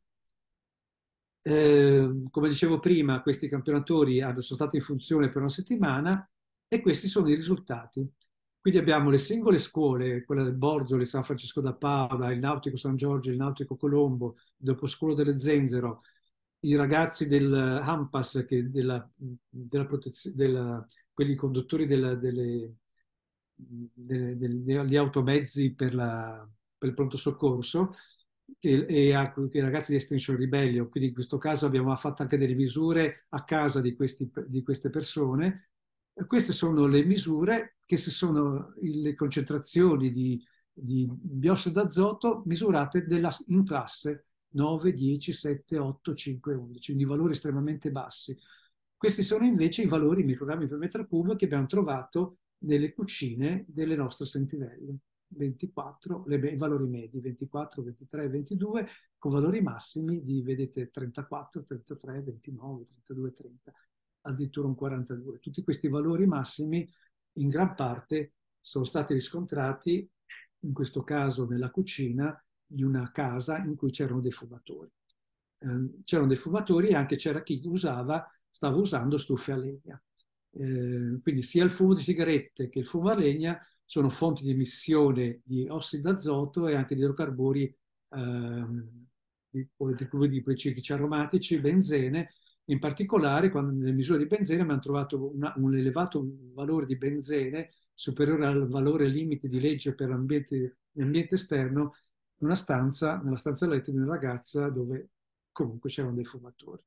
Eh, come dicevo prima, questi campionatori sono stati in funzione per una settimana e questi sono i risultati. Quindi abbiamo le singole scuole, quella del Borzoli, San Francesco da Paola, il Nautico San Giorgio, il Nautico Colombo, il Doposcuolo delle Zenzero, i ragazzi del Hampas, che della, della della, quelli conduttori della, delle, delle, degli automezzi per, la, per il pronto soccorso, che, e a, i ragazzi di Extinction Rebellion. Quindi in questo caso abbiamo fatto anche delle misure a casa di, questi, di queste persone. Queste sono le misure che si sono le concentrazioni di, di biossido d'azoto misurate della, in classe nove, dieci, sette, otto, cinque, undici, quindi valori estremamente bassi. Questi sono invece i valori microgrammi per metro cubo che abbiamo trovato nelle cucine delle nostre sentinelle. ventiquattro, le, i valori medi, ventiquattro, ventitré, ventidue, con valori massimi di, vedete, trentaquattro, trentatré, ventinove, trentadue, trenta, addirittura un quarantadue. Tutti questi valori massimi in gran parte sono stati riscontrati, in questo caso nella cucina di una casa in cui c'erano dei fumatori. Eh, c'erano dei fumatori e anche c'era chi usava, stava usando stufe a legna. Eh, quindi sia il fumo di sigarette che il fumo a legna sono fonti di emissione di ossidi d'azoto e anche di idrocarburi, ehm, di, di, di policiclici aromatici, benzene. In particolare, quando nelle misure di benzene abbiamo trovato una, un elevato valore di benzene superiore al valore limite di legge per l'ambiente esterno, in una stanza, nella stanza letto di una ragazza dove comunque c'erano dei fumatori.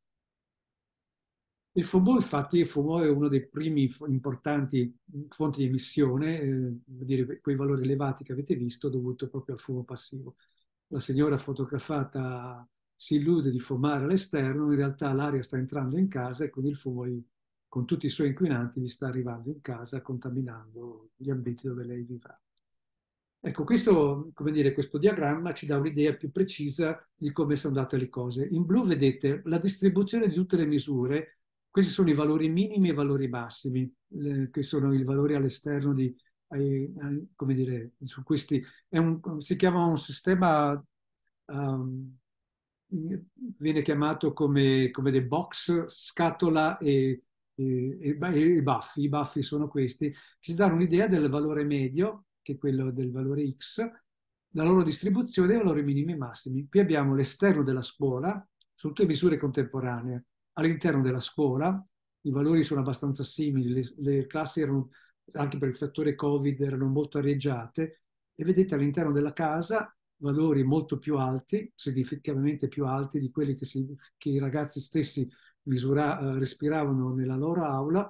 Il fumo, infatti, il fumo è uno dei primi importanti fonti di emissione, eh, dire, quei valori elevati che avete visto, dovuto proprio al fumo passivo. La signora fotografata si illude di fumare all'esterno, in realtà l'aria sta entrando in casa e quindi il fumo, con tutti i suoi inquinanti, gli sta arrivando in casa, contaminando gli ambienti dove lei vivrà. Ecco, questo, come dire, questo diagramma ci dà un'idea più precisa di come sono andate le cose. In blu vedete la distribuzione di tutte le misure. Questi sono i valori minimi e i valori massimi, eh, che sono i valori all'esterno di, eh, come dire, su questi. È un, si chiama un sistema, um, viene chiamato come, come dei box, scatola e, e, e, e baffi. I baffi sono questi, che ci danno un'idea del valore medio, che è quello del valore X, la loro distribuzione dei valori minimi e massimi. Qui abbiamo l'esterno della scuola, sono tutte misure contemporanee. All'interno della scuola i valori sono abbastanza simili, le, le classi erano, anche per il fattore Covid, erano molto areggiate, e vedete all'interno della casa valori molto più alti, significativamente più alti di quelli che, si, che i ragazzi stessi misura, eh, respiravano nella loro aula.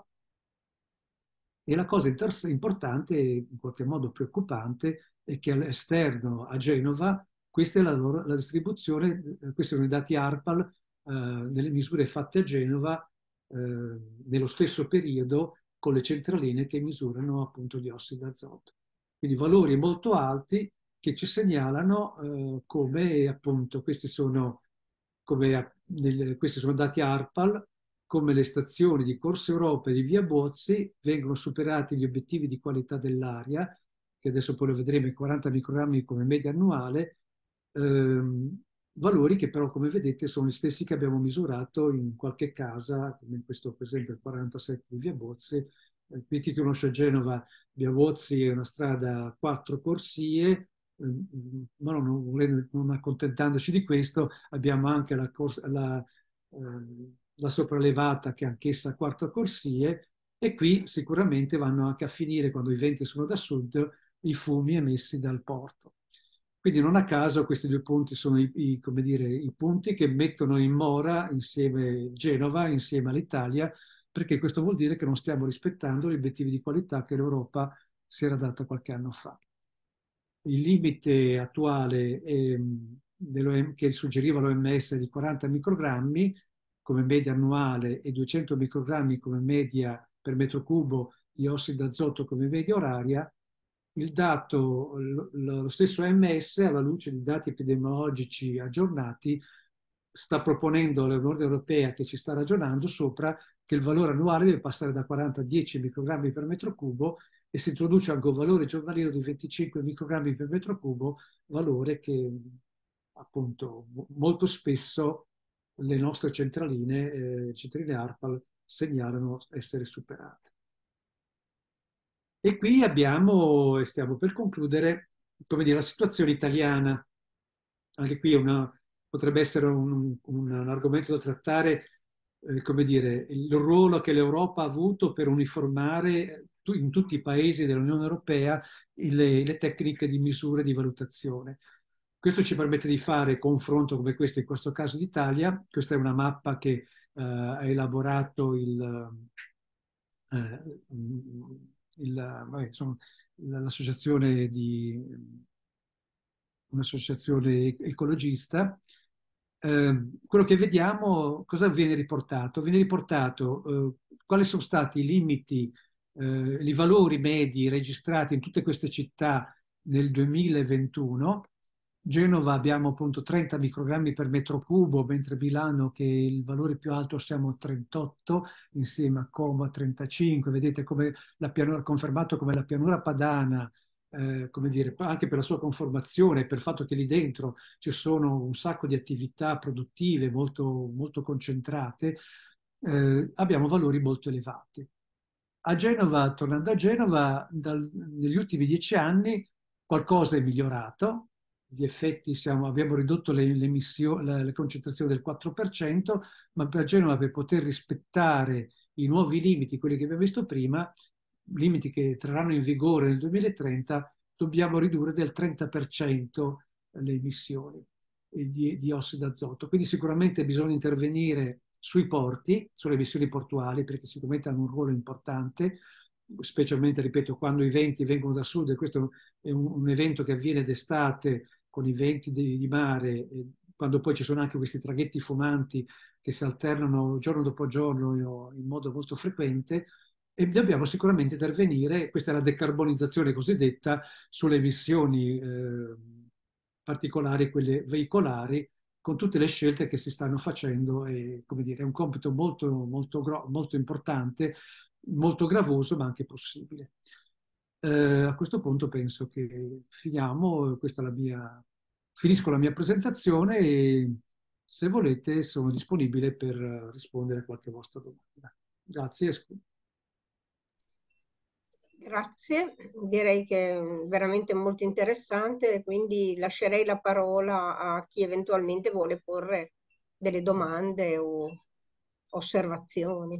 E la cosa importante, in qualche modo preoccupante, è che all'esterno, a Genova, questa è la, loro, la distribuzione, eh, questi sono i dati ARPAL, eh, nelle misure fatte a Genova, eh, nello stesso periodo, con le centraline che misurano appunto gli ossidi d'azoto. Quindi valori molto alti che ci segnalano eh, come appunto questi sono, come, nel, questi sono dati ARPAL, come le stazioni di Corso Europa e di Via Bozzi vengono superati gli obiettivi di qualità dell'aria, che adesso poi lo vedremo, i quaranta microgrammi come media annuale, ehm, valori che però, come vedete, sono gli stessi che abbiamo misurato in qualche casa, come in questo per esempio il quarantasette di Via Bozzi. Eh, per chi conosce Genova, Via Bozzi è una strada a quattro corsie, ehm, ma non, non, non accontentandoci di questo, abbiamo anche la, la ehm, la sopraelevata che anch'essa ha quattro corsie, e qui sicuramente vanno anche a finire, quando i venti sono da sud, i fumi emessi dal porto. Quindi non a caso questi due punti sono i, i, come dire, i punti che mettono in mora insieme Genova, insieme all'Italia, perché questo vuol dire che non stiamo rispettando gli obiettivi di qualità che l'Europa si era data qualche anno fa. Il limite attuale ehm, che suggeriva l'O M S di quaranta microgrammi come media annuale e duecento microgrammi come media per metro cubo di ossido d'azoto come media oraria. Il dato, lo stesso O M S, alla luce di dati epidemiologici aggiornati, sta proponendo all'Unione Europea, che ci sta ragionando sopra, che il valore annuale deve passare da quaranta a dieci microgrammi per metro cubo, e si introduce anche un valore giornaliero di venticinque microgrammi per metro cubo, valore che appunto molto spesso le nostre centraline, eh, centraline ARPAL, segnalano essere superate. E qui abbiamo, e stiamo per concludere, come dire, la situazione italiana. Anche qui una, potrebbe essere un, un, un argomento da trattare, eh, come dire, il ruolo che l'Europa ha avuto per uniformare in tutti i paesi dell'Unione Europea le, le tecniche di misura e di valutazione. Questo ci permette di fare confronto come questo, in questo caso d'Italia. Questa è una mappa che eh, ha elaborato il, eh, il, vabbè, insomma, l'associazione di un'associazione ecologista. Eh, quello che vediamo, cosa viene riportato? Viene riportato eh, quali sono stati i limiti, eh, i valori medi registrati in tutte queste città nel duemilaventuno. Genova abbiamo appunto trenta microgrammi per metro cubo, mentre Milano, che è il valore più alto, siamo a trentotto, insieme a Como a trentacinque. Vedete come la pianura, confermato come la pianura padana, eh, come dire, anche per la sua conformazione, per il fatto che lì dentro ci sono un sacco di attività produttive molto, molto concentrate, eh, abbiamo valori molto elevati. A Genova, tornando a Genova, dal, negli ultimi dieci anni qualcosa è migliorato. Gli effetti, siamo, abbiamo ridotto le, le, emissioni, le, le concentrazioni del quattro per cento, ma per Genova, per poter rispettare i nuovi limiti, quelli che abbiamo visto prima, limiti che entreranno in vigore nel duemilatrenta, dobbiamo ridurre del trenta per cento le emissioni di, di ossido d'azoto. Quindi sicuramente bisogna intervenire sui porti, sulle emissioni portuali, perché sicuramente hanno un ruolo importante, specialmente, ripeto, quando i venti vengono da sud, e questo è un, un evento che avviene d'estate con i venti di, di mare, e quando poi ci sono anche questi traghetti fumanti che si alternano giorno dopo giorno in modo molto frequente, e dobbiamo sicuramente intervenire. Questa è la decarbonizzazione cosiddetta, sulle emissioni eh, particolari, quelle veicolari, con tutte le scelte che si stanno facendo. E, come dire, è un compito molto, molto, molto importante, molto gravoso, ma anche possibile. Eh, a questo punto penso che finiamo, questa è la mia, finisco la mia presentazione, e se volete sono disponibile per rispondere a qualche vostra domanda. Grazie. Grazie, direi che è veramente molto interessante, quindi lascerei la parola a chi eventualmente vuole porre delle domande o osservazioni.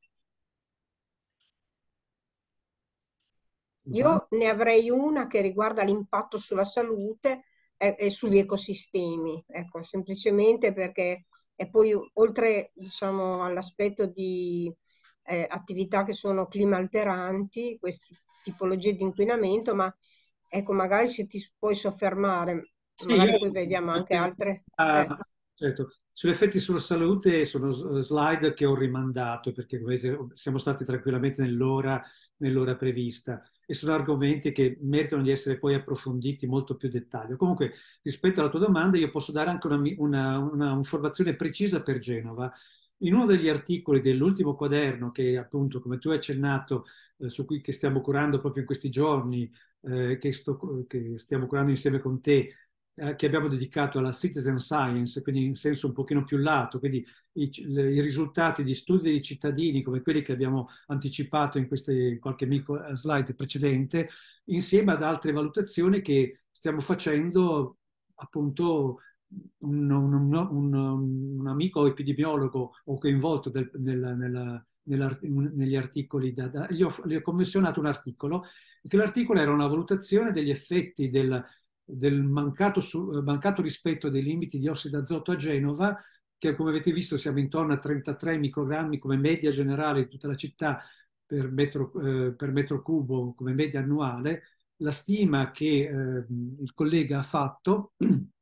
Io ne avrei una che riguarda l'impatto sulla salute e, e sugli ecosistemi, ecco, semplicemente perché e poi oltre, diciamo, all'aspetto di eh, attività che sono clima alteranti, queste tipologie di inquinamento, ma ecco, magari se ti puoi soffermare, Sì, io magari poi vediamo anche altre. Eh, ah, certo. Sugli effetti sulla salute sono s- slide che ho rimandato perché come vedete, siamo stati tranquillamente nell'ora nell'ora prevista e sono argomenti che meritano di essere poi approfonditi in molto più dettaglio. Comunque, rispetto alla tua domanda, io posso dare anche una, mi- una- una informazione precisa per Genova. In uno degli articoli dell'ultimo quaderno, che appunto, come tu hai accennato, eh, su cui che stiamo curando proprio in questi giorni, eh, che, sto- che stiamo curando insieme con te, eh, che abbiamo dedicato alla citizen science, quindi in senso un pochino più lato, quindi i, le- i risultati di studi di cittadini come quelli che abbiamo anticipato in queste qualche micro eh, slide precedente, insieme ad altre valutazioni che stiamo facendo appunto un, un- un- un amico epidemiologo o coinvolto del- nel- nella- nell'art- negli articoli, da, da- gli ho, gli ho commissionato un articolo, e che l'articolo era una valutazione degli effetti del, del mancato, su- mancato rispetto dei limiti di ossido d'azoto a Genova, che come avete visto siamo intorno a trentatré microgrammi come media generale di tutta la città per metro, eh, per metro cubo come media annuale. La stima che eh, il collega ha fatto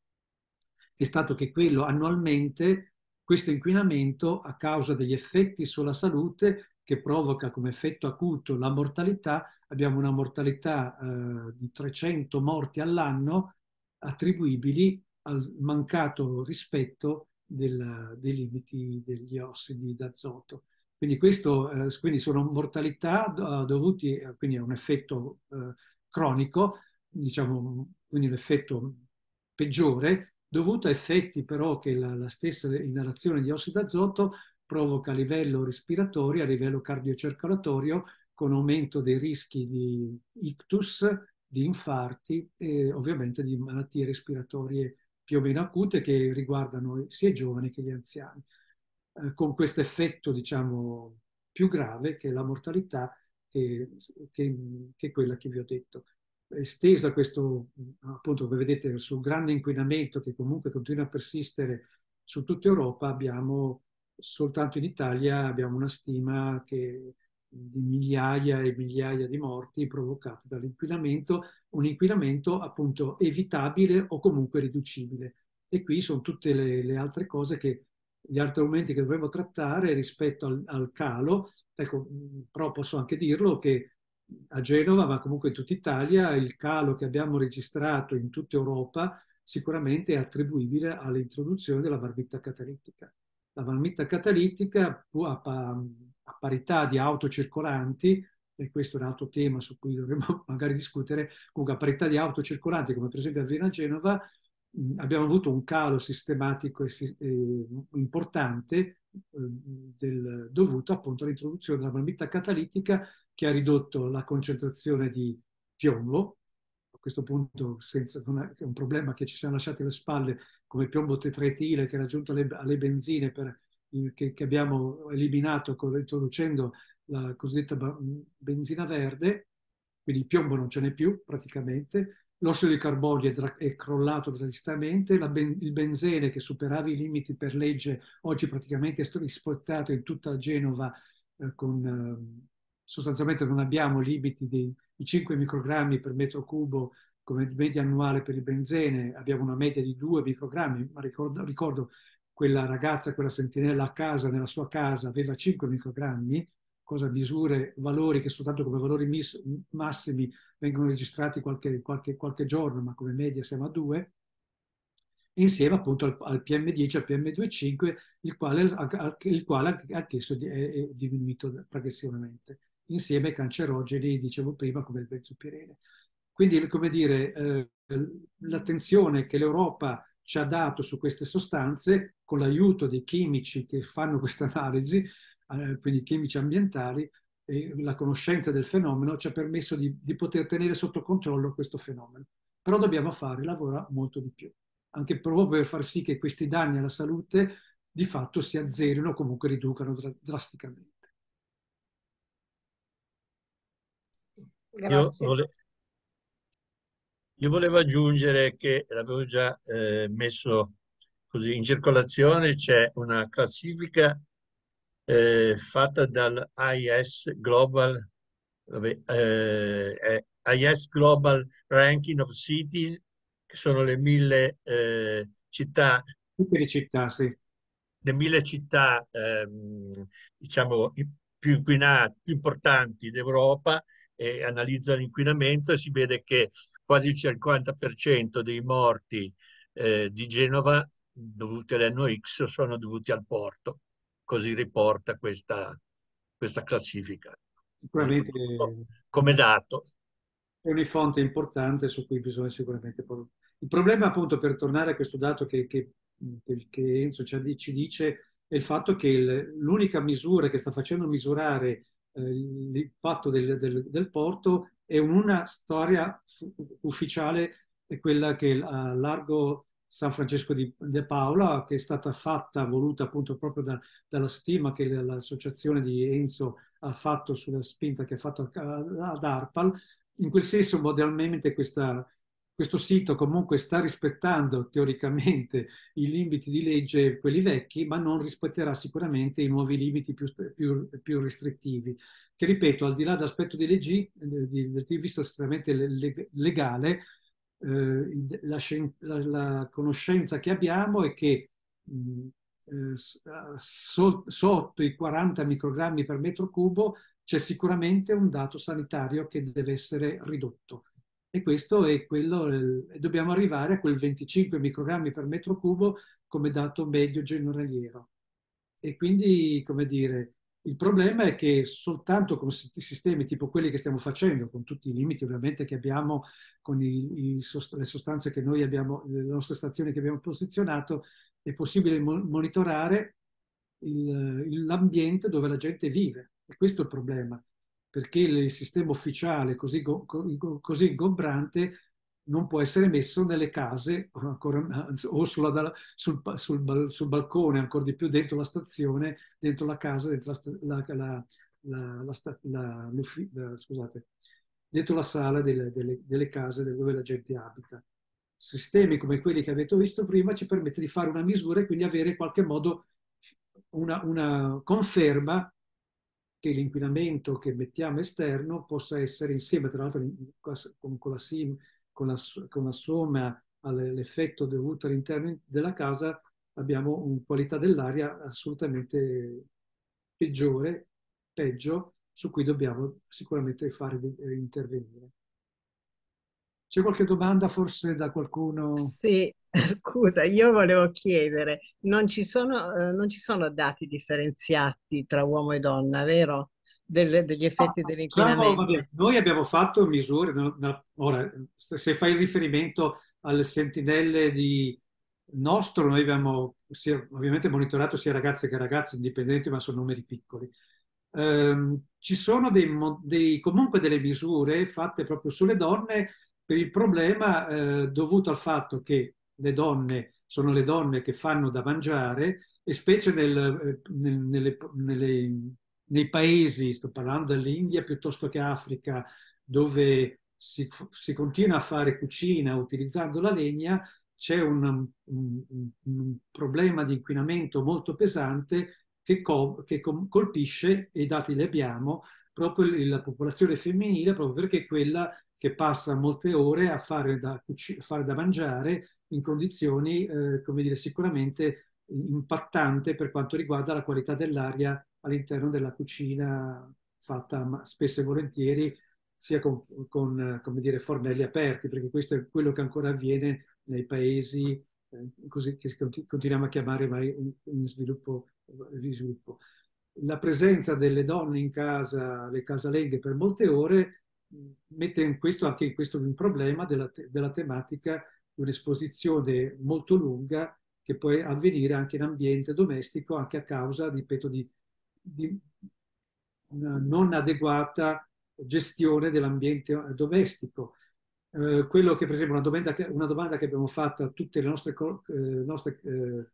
è stato che quello annualmente, questo inquinamento a causa degli effetti sulla salute che provoca come effetto acuto la mortalità, abbiamo una mortalità eh, di trecento morti all'anno attribuibili al mancato rispetto del, dei limiti degli ossidi d'azoto. Quindi, questo, eh, quindi sono mortalità dovuti quindi a un effetto eh, cronico, diciamo, quindi un effetto peggiore, dovuto a effetti però che la, la stessa inalazione di ossido d'azoto provoca a livello respiratorio, a livello cardiocircolatorio, con aumento dei rischi di ictus, di infarti e ovviamente di malattie respiratorie più o meno acute che riguardano sia i giovani che gli anziani, eh, con questo effetto, diciamo, più grave che è la mortalità, che, che, che è quella che vi ho detto. Estesa questo, appunto, come vedete, sul grande inquinamento che comunque continua a persistere su tutta Europa, abbiamo soltanto in Italia abbiamo una stima che, di migliaia e migliaia di morti provocati dall'inquinamento, un inquinamento appunto evitabile o comunque riducibile. E qui sono tutte le, le altre cose che, gli altri argomenti che dovremmo trattare rispetto al, al calo. Ecco, però posso anche dirlo che a Genova, ma comunque in tutta Italia, il calo che abbiamo registrato in tutta Europa sicuramente è attribuibile all'introduzione della marmitta catalitica. La marmitta catalitica può, a, a parità di auto circolanti, e questo è un altro tema su cui dovremmo magari discutere, comunque a parità di auto circolanti, come per esempio avviene a Genova, mh, abbiamo avuto un calo sistematico e, e importante eh, del, dovuto appunto all'introduzione della marmitta catalitica che ha ridotto la concentrazione di piombo. A questo punto senza, è un problema che ci siamo lasciati alle spalle come piombo tetraetile che è raggiunto alle, alle benzine per, che, che, abbiamo eliminato con, introducendo la cosiddetta benzina verde, quindi il piombo non ce n'è più praticamente, l'ossido di carbonio è, è crollato drasticamente, ben, il benzene che superava i limiti per legge oggi praticamente è esportato in tutta Genova eh, con... Eh, sostanzialmente non abbiamo limiti di, di cinque microgrammi per metro cubo come media annuale per il benzene, abbiamo una media di due microgrammi, ma ricordo, ricordo quella ragazza, quella sentinella a casa, nella sua casa, aveva cinque microgrammi, cosa misure, valori che soltanto come valori mis, massimi vengono registrati qualche, qualche, qualche giorno, ma come media siamo a due, insieme appunto al, al P M dieci, al P M due virgola cinque, il quale, il quale anch'esso è, è diminuito progressivamente, insieme ai cancerogeni, dicevo prima, come il benzopirene. Quindi, come dire, eh, l'attenzione che l'Europa ci ha dato su queste sostanze, con l'aiuto dei chimici che fanno questa analisi, eh, quindi chimici ambientali, e la conoscenza del fenomeno ci ha permesso di, di poter tenere sotto controllo questo fenomeno. Però dobbiamo fare, lavora molto di più, anche proprio per far sì che questi danni alla salute di fatto si azzerino o comunque riducano dra- drasticamente. Io, Grazie. vole- io volevo aggiungere che l'avevo già eh, messo così, in circolazione c'è una classifica eh, fatta dal I S Global, vabbè, eh, è I S Global Ranking of Cities, che sono le mille eh, città, Tutte le città, sì. le mille città ehm, diciamo i- più inquinate, più importanti d'Europa, e analizza l'inquinamento e si vede che quasi il cinquanta per cento dei morti eh, di Genova dovuti all'N O X sono dovuti al porto. Così riporta questa, questa classifica. Quindi Sicuramente come dato. è una fonte importante su cui bisogna sicuramente porre. Il problema, appunto, per tornare a questo dato che, che- che- che Enzo ci, ci dice, è il fatto che il- l'unica misura che sta facendo misurare eh, l'impatto del, del- del porto è una storia fu- ufficiale, è quella che a largo San Francesco di De Paola, che è stata fatta, voluta appunto proprio da- dalla stima che l'associazione di Enzo ha fatto sulla spinta che ha fatto ad Arpal. In quel senso, modelmente, questa, questo sito comunque sta rispettando teoricamente i limiti di legge, quelli vecchi, ma non rispetterà sicuramente i nuovi limiti più, più, più restrittivi. Che ripeto, al di là dell'aspetto di leggi, di, di, di visto estremamente legale, eh, la, la, la, conoscenza che abbiamo è che mh, eh, so, sotto i quaranta microgrammi per metro cubo c'è sicuramente un dato sanitario che deve essere ridotto. E questo è quello, eh, dobbiamo arrivare a quel venticinque microgrammi per metro cubo come dato medio giornaliero. E quindi, come dire, il problema è che soltanto con sistemi tipo quelli che stiamo facendo, con tutti i limiti ovviamente che abbiamo, con i, i sost le sostanze che noi abbiamo, le nostre stazioni che abbiamo posizionato, è possibile mo monitorare l'ambiente dove la gente vive. E questo è il problema, perché il sistema ufficiale così, go così ingombrante non può essere messo nelle case o, ancora, o sulla, sul, sul, sul, balcone, ancora di più dentro la stazione, dentro la casa, dentro la, la, la, la, la scusate, dentro la sala delle, delle, delle case dove la gente abita. Sistemi come quelli che avete visto prima ci permette di fare una misura e quindi avere in qualche modo una, una conferma che l'inquinamento che mettiamo esterno possa essere insieme, tra l'altro con, con, la sim, con, la, con la somma all'effetto dovuto all'interno della casa, abbiamo una qualità dell'aria assolutamente peggiore, peggio, su cui dobbiamo sicuramente fare eh, intervenire. C'è qualche domanda forse da qualcuno? Sì, scusa, io volevo chiedere, non ci sono, eh, non ci sono dati differenziati tra uomo e donna, vero? Delle- degli effetti Diciamo, dell'inquinamento. vabbè, noi abbiamo fatto misure, no, no, ora, se fai riferimento alle sentinelle di nostro, noi abbiamo sia, ovviamente monitorato sia ragazze che ragazzi indipendenti, ma sono numeri piccoli. Ehm, ci sono dei, dei, comunque delle misure fatte proprio sulle donne per il problema eh, dovuto al fatto che le donne sono le donne che fanno da mangiare e specie nel, eh, nel, nelle, nelle nei paesi, sto parlando dell'India piuttosto che Africa, dove si, si continua a fare cucina utilizzando la legna, c'è un, un, un, problema di inquinamento molto pesante che, co che colpisce, e i dati li abbiamo, proprio la popolazione femminile, proprio perché è quella che passa molte ore a fare da, fare da mangiare in condizioni, eh, come dire, sicuramente impattante per quanto riguarda la qualità dell'aria all'interno della cucina fatta spesso e volentieri sia con, con come dire, fornelli aperti, perché questo è quello che ancora avviene nei paesi eh, così che continuiamo a chiamare mai in, in sviluppo, in sviluppo. La presenza delle donne in casa, le casalenghe per molte ore, mette in questo anche in questo un problema della, te, della tematica di un'esposizione molto lunga che può avvenire anche in ambiente domestico, anche a causa, ripeto, di, di una non adeguata gestione dell'ambiente domestico. Eh, quello che, per esempio, una domanda, che, una domanda che abbiamo fatto a tutte le nostre, eh, nostre eh,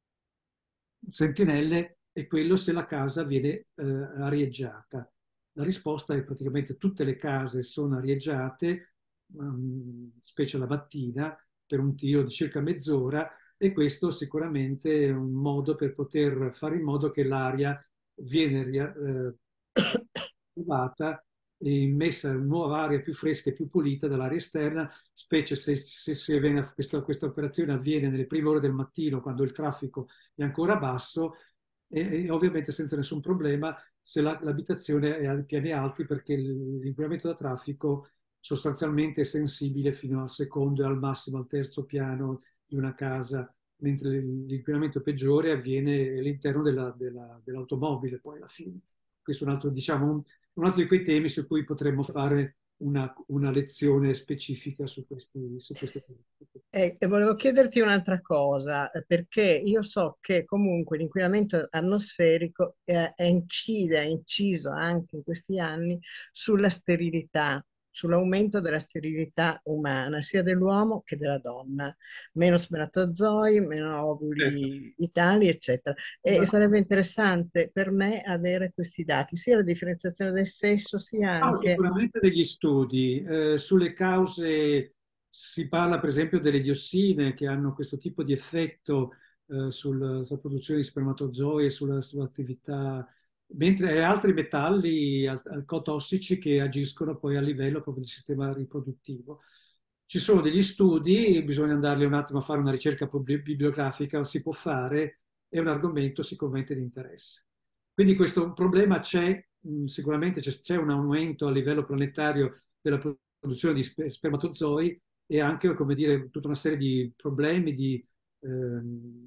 sentinelle è quello se la casa viene eh, arieggiata. La risposta è praticamente tutte le case sono arieggiate, um, specie la mattina, per un tiro di circa mezz'ora, e questo sicuramente è un modo per poter fare in modo che l'aria viene eh, rinnovata e immessa in nuova aria più fresca e più pulita dall'aria esterna, specie se, se, se viene, questa, questa operazione avviene nelle prime ore del mattino, quando il traffico è ancora basso, e, e ovviamente senza nessun problema se la, l'abitazione è ai piani alti, perché l'inquinamento da traffico sostanzialmente è sensibile fino al secondo e al massimo al terzo piano di una casa, mentre l'inquinamento peggiore avviene all'interno della, della, dell'automobile poi alla fine. Questo è un altro, diciamo, un, un altro di quei temi su cui potremmo fare una, una lezione specifica su, questi, su queste cose. E, e volevo chiederti un'altra cosa, eh, perché io so che comunque l'inquinamento atmosferico eh, è incide, ha inciso anche in questi anni sulla sterilità, sull'aumento della sterilità umana, sia dell'uomo che della donna. Meno spermatozoi, meno Certo. ovuli vitali, eccetera. E Ma- sarebbe interessante per me avere questi dati, sia la differenziazione del sesso, sia Facciamo anche... sicuramente degli studi eh, sulle cause. Si parla per esempio delle diossine che hanno questo tipo di effetto eh, sul- sulla produzione di spermatozoi e sulla, sull'attività, mentre e altri metalli al- alcotossici che agiscono poi a livello proprio del sistema riproduttivo. Ci sono degli studi, bisogna andarli un attimo a fare una ricerca publi- bibliografica, si può fare, è un argomento sicuramente di interesse. Quindi questo problema c'è, mh, sicuramente c'è c'è un aumento a livello planetario della produzione di spe- spermatozoi e anche, come dire, tutta una serie di problemi, di, ehm,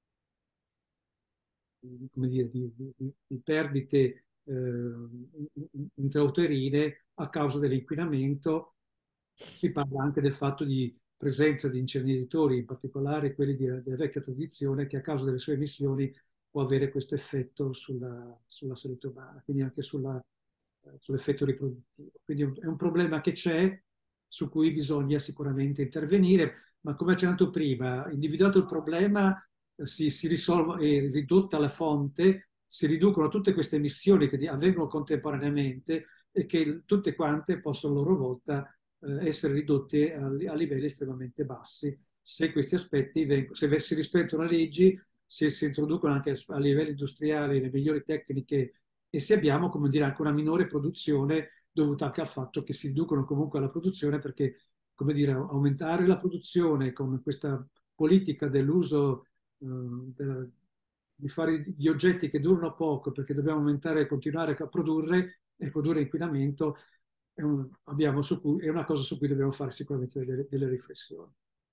di- come dire, di, di- di perdite ehm, intrauterine a causa dell'inquinamento. Si parla anche del fatto di presenza di inceneritori, in particolare quelli di- della vecchia tradizione, che a causa delle sue emissioni può avere questo effetto sulla, sulla salute umana, quindi anche sulla, eh, sull'effetto riproduttivo. Quindi è un, è un problema che c'è, su cui bisogna sicuramente intervenire, ma come accennato prima, individuato il problema, eh, si, si risolve, è ridotta la fonte, si riducono tutte queste emissioni che di- avvengono contemporaneamente e che tutte quante possono a loro volta eh, essere ridotte a, a livelli estremamente bassi. Se questi aspetti, vengono, se si rispettano le leggi, se si introducono anche a livelli industriali le migliori tecniche e se abbiamo, come dire, anche una minore produzione dovuta anche al fatto che si riducono comunque la produzione perché, come dire, aumentare la produzione con questa politica dell'uso eh, della, di fare gli oggetti che durano poco perché dobbiamo aumentare e continuare a produrre e produrre inquinamento è, un, abbiamo su cui, è una cosa su cui dobbiamo fare sicuramente delle, delle riflessioni.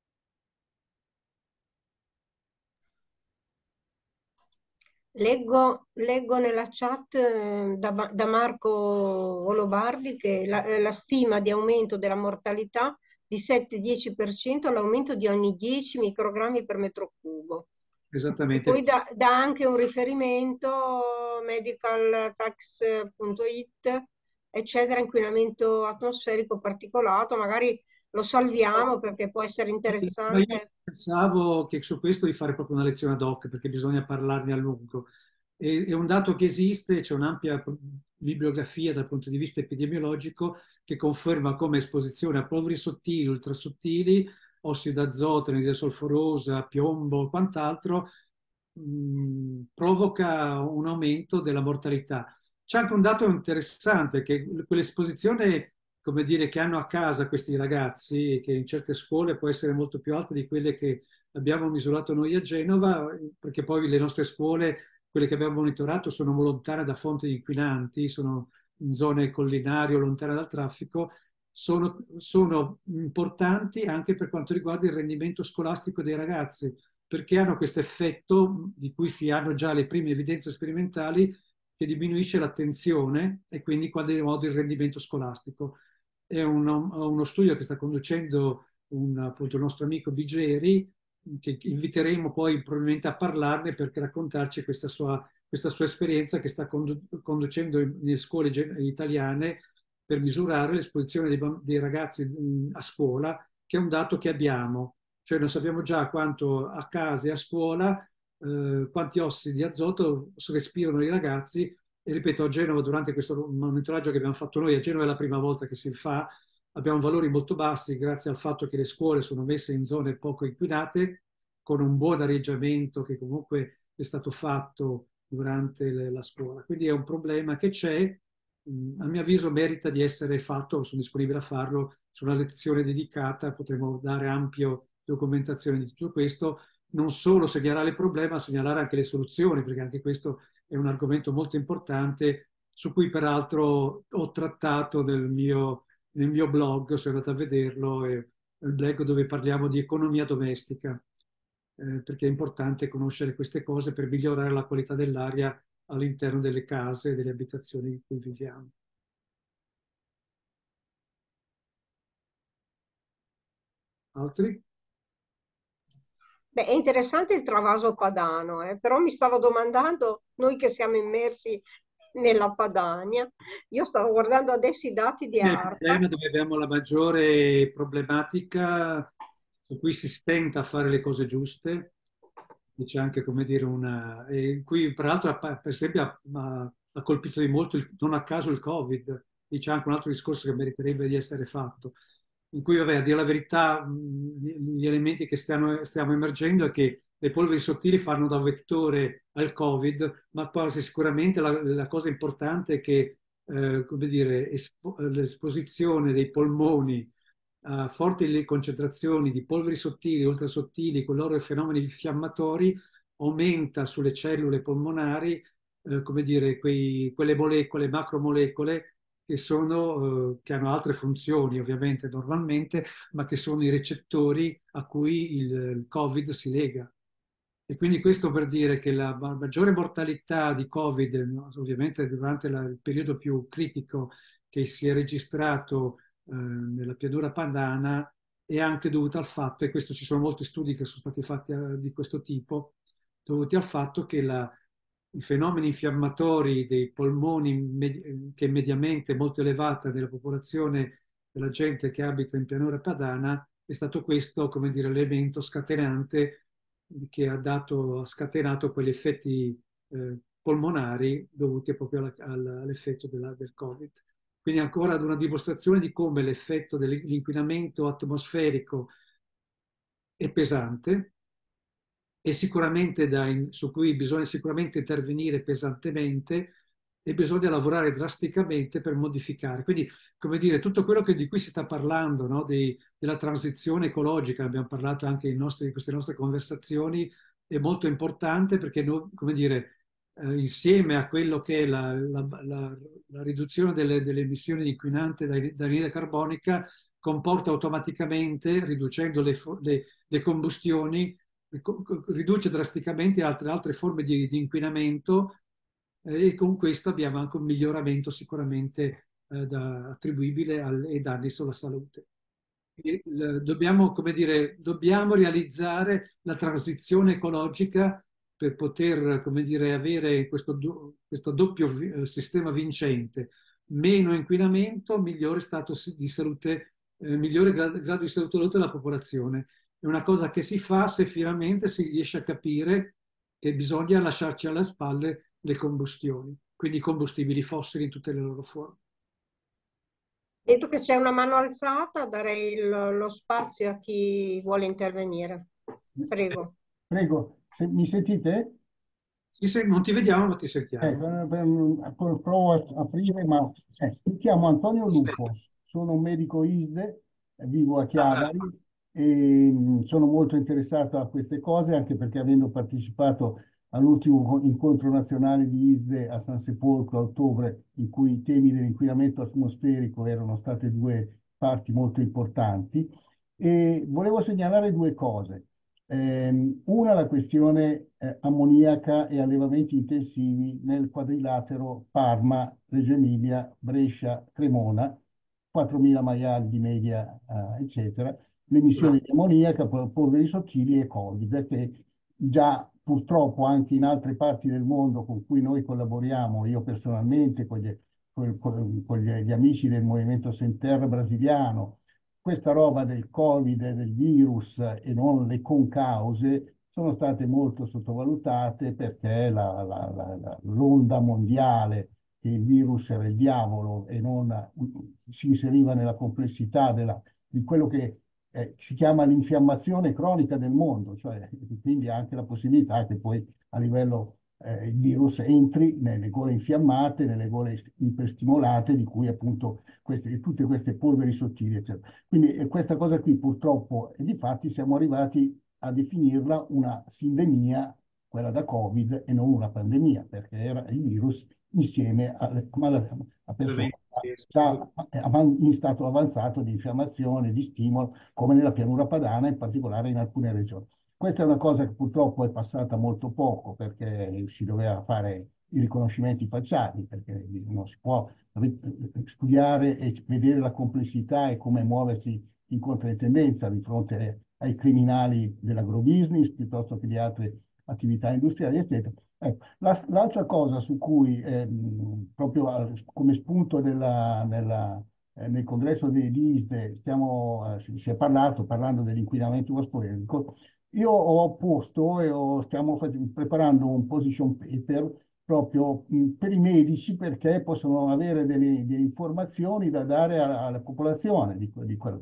Leggo, leggo nella chat eh, da, da Marco Olobardi che la, eh, la stima di aumento della mortalità di sette-dieci per cento all'aumento di ogni dieci microgrammi per metro cubo. E Esattamente. poi dà, dà anche un riferimento medicalfacts punto it, eccetera, inquinamento atmosferico particolato, magari lo salviamo perché può essere Ma io interessante. pensavo che su questo di fare proprio una lezione ad hoc perché bisogna parlarne a lungo. E- È un dato che esiste, c'è un'ampia bibliografia dal punto di vista epidemiologico che conferma come esposizione a polveri sottili, ultrasottili, ossido d'azoto, anidride solforosa, piombo, quant'altro, mh, provoca un aumento della mortalità. C'è anche un dato interessante che quell'esposizione, come dire, che hanno a casa questi ragazzi, che in certe scuole può essere molto più alta di quelle che abbiamo misurato noi a Genova, perché poi le nostre scuole, quelle che abbiamo monitorato, sono lontane da fonti inquinanti, sono in zone collinari o lontane dal traffico, sono, sono importanti anche per quanto riguarda il rendimento scolastico dei ragazzi, perché hanno questo effetto di cui si hanno già le prime evidenze sperimentali che diminuisce l'attenzione e quindi in qualche modo il rendimento scolastico. È uno, uno studio che sta conducendo un, appunto, il nostro amico Bigeri, che inviteremo poi probabilmente a parlarne per raccontarci questa sua, questa sua esperienza che sta condu- conducendo nelle scuole italiane per misurare l'esposizione dei, dei ragazzi mh, a scuola, che è un dato che abbiamo. Cioè noi sappiamo già quanto a casa e a scuola, eh, quanti ossidi di azoto respirano i ragazzi e ripeto, a Genova durante questo monitoraggio che abbiamo fatto noi, a Genova è la prima volta che si fa, abbiamo valori molto bassi grazie al fatto che le scuole sono messe in zone poco inquinate con un buon arrangiamento che comunque è stato fatto durante le, la scuola. Quindi è un problema che c'è, mh, a mio avviso merita di essere fatto, sono disponibile a farlo su una lezione dedicata, potremo dare ampia documentazione di tutto questo, non solo segnalare il problema, ma segnalare anche le soluzioni, perché anche questo è un argomento molto importante su cui peraltro ho trattato nel mio, nel mio blog, se andate a vederlo, è il blog dove parliamo di economia domestica, eh, perché è importante conoscere queste cose per migliorare la qualità dell'aria all'interno delle case e delle abitazioni in cui viviamo. Altri? Beh, è interessante il Travaso padano, eh, però mi stavo domandando, noi che siamo immersi nella Padania, io stavo guardando adesso i dati di È il ARPA. problema dove abbiamo la maggiore problematica, su cui si stenta a fare le cose giuste, e c'è anche, come dire, una... E in cui, peraltro, per esempio, ha, ha- ha colpito di molto, il- non a caso, il Covid. Lì c'è anche un altro discorso che meriterebbe di essere fatto, in cui, vabbè, a dire la verità, mh, gli gli elementi che stiamo, stiamo emergendo è che le polveri sottili fanno da vettore al Covid, ma quasi sicuramente la, la cosa importante è che, eh, come dire, espo- l'esposizione dei polmoni a forti concentrazioni di polveri sottili, ultrasottili, con loro fenomeni infiammatori, aumenta sulle cellule polmonari, eh, come dire, quei, quelle molecole, macromolecole, che sono, eh, che hanno altre funzioni ovviamente normalmente, ma che sono i recettori a cui il, il Covid si lega. E quindi questo per dire che la maggiore mortalità di Covid, no, ovviamente durante la- il periodo più critico che si è registrato eh, nella pianura padana, è anche dovuta al fatto, e questo ci sono molti studi che sono stati fatti eh, di questo tipo, dovuti al fatto che la, i fenomeni infiammatori dei polmoni med- che è mediamente molto elevata nella popolazione della gente che abita in pianura padana, è stato questo, come dire, l'elemento scatenante che ha dato, ha scatenato quegli effetti eh, polmonari dovuti proprio alla- alla- all'effetto della- del Covid. Quindi ancora ad una dimostrazione di come l'effetto dell'inquinamento atmosferico è pesante e sicuramente da in- su cui bisogna sicuramente intervenire pesantemente e bisogna lavorare drasticamente per modificare. Quindi, come dire, tutto quello che, di cui si sta parlando, no, di- della transizione ecologica, abbiamo parlato anche in, nostri- in queste nostre conversazioni, è molto importante perché, no- come dire, eh, insieme a quello che è la, la- la- la riduzione delle, delle emissioni di inquinante da, da anidride carbonica, comporta automaticamente, riducendo le, fo- le- le combustioni, riduce drasticamente altre, altre forme di, di inquinamento eh, e con questo abbiamo anche un miglioramento sicuramente eh, da, attribuibile al, ai danni sulla salute. E, il- dobbiamo, come dire, dobbiamo realizzare la transizione ecologica per poter, come dire, avere questo, do, questo doppio vi- eh, sistema vincente: meno inquinamento, migliore stato di salute, eh, migliore grado, grado di salute della popolazione. È una cosa che si fa se finalmente si riesce a capire che bisogna lasciarci alle spalle le combustioni, quindi i combustibili fossili in tutte le loro forme. Detto che c'è una mano alzata, darei il- lo spazio a chi vuole intervenire. Prego. Prego, se- mi sentite? Sì, sì, non ti vediamo, ma ti sentiamo. Ecco, eh, per- pro- provo a aprire, ma eh, mi chiamo Antonio Lupos, sono un medico I S D E, eh, vivo a Ah, Chiavari e mh, sono molto interessato a queste cose, anche perché avendo partecipato all'ultimo co- incontro nazionale di I S D E a San Sepolcro a ottobre, in cui i temi dell'inquinamento atmosferico erano state due parti molto importanti, e volevo segnalare due cose. Ehm, una, la questione eh, ammoniaca e allevamenti intensivi nel quadrilatero Parma, Reggio Emilia, Brescia, Cremona, quattromila maiali di media, eh, eccetera, l'emissione di ammoniaca, pol- polveri sottili e Covid, che già purtroppo anche in altre parti del mondo con cui noi collaboriamo, io personalmente, con gli, con- con- con gli gli amici del Movimento Sem Terra brasiliano, questa roba del Covid e del virus e non le concause sono state molto sottovalutate perché la- la- la- la- l'onda mondiale che il virus era il diavolo e non si inseriva nella complessità della- di quello che eh, si chiama l'infiammazione cronica del mondo, cioè quindi anche la possibilità che poi a livello eh, il virus entri nelle gole infiammate, nelle gole ist- iperstimolate, di cui appunto queste, tutte queste polveri sottili, eccetera. Quindi eh, questa cosa qui purtroppo, e difatti siamo arrivati a definirla una sindemia, quella da Covid, e non una pandemia, perché era il virus insieme a, a persone già in stato avanzato di infiammazione, di stimolo, come nella pianura padana, in particolare in alcune regioni. Questa è una cosa che purtroppo è passata molto poco perché si doveva fare i riconoscimenti facciali, perché non si può studiare e vedere la complessità e come muoversi in controtendenza di fronte ai criminali dell'agrobusiness piuttosto che di altre attività industriali, eccetera. Ecco, la- l'altra cosa su cui, ehm, proprio a- come spunto della- nella- eh, nel congresso di, di ISDE, stiamo, eh, si, si è parlato, parlando dell'inquinamento atmosferico, io ho posto e ho- stiamo fac- preparando un position paper proprio mh, per i medici perché possono avere delle, delle informazioni da dare a- alla popolazione di, que- di quello.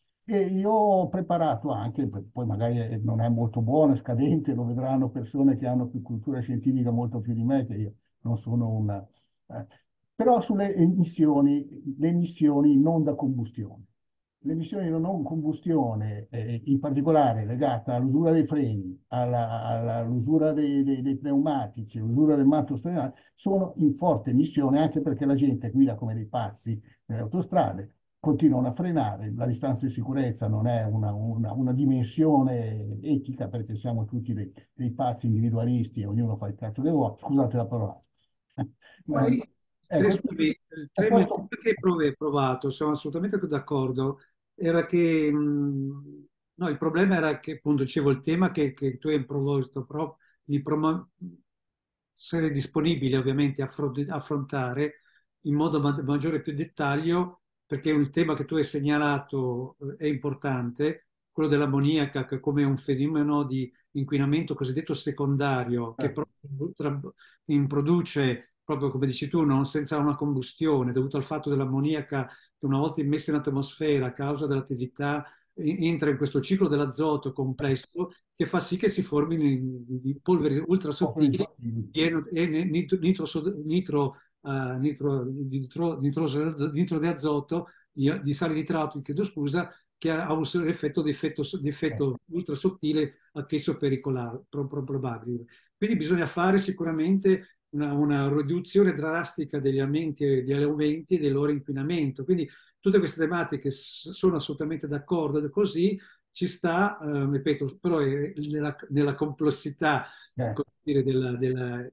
E io ho preparato anche, poi magari eh, non è molto buono, è scadente, lo vedranno persone che hanno più cultura scientifica molto più di me, che io non sono una... eh, però sulle emissioni, le emissioni non da combustione. Le emissioni da non combustione, eh, in particolare legate all'usura dei freni, alla- alla- all'usura dei, dei- dei pneumatici, all'usura del manto stradale, sono in forte emissione anche perché la gente guida come dei pazzi nelle autostrade, continuano a frenare, la distanza di sicurezza non è una, una- una dimensione etica perché siamo tutti dei, dei pazzi individualisti e ognuno fa il cazzo che vuole, scusate la parola. Ma, Poi, ecco, credimi, il e tema il tema posso- che prov- hai provato, sono assolutamente d'accordo, era che mh, no, il problema era che, appunto, dicevo, il tema che, che tu hai proposto, però di promo- essere disponibili ovviamente a affront- affrontare in modo ma- maggiore e più dettaglio, perché un tema che tu hai segnalato eh, è importante, quello dell'ammoniaca che come un fenomeno di inquinamento cosiddetto secondario, che eh, pro- tra- in- produce, proprio come dici tu, non senza una combustione, dovuto al fatto dell'ammoniaca che una volta immessa in atmosfera a causa dell'attività in- entra in questo ciclo dell'azoto complesso che fa sì che si formino i- i polveri ultra posso sottili infatti- pieno- e nitro, nitro, nitro, eh, nitro, nitro, nitroso- nitro di azoto, di, di sale nitrato, chiedo scusa, che ha un effetto di effetto, di eh, effetto ultra sottile, anch'esso pericolare, pro- pro- probabile. Quindi bisogna fare sicuramente una, una riduzione drastica degli aumenti, degli aumenti e del loro inquinamento. Quindi tutte queste tematiche s- sono assolutamente d'accordo, ed è così ci sta, eh, ripeto, però è nella, nella complessità eh, come dire, della- della-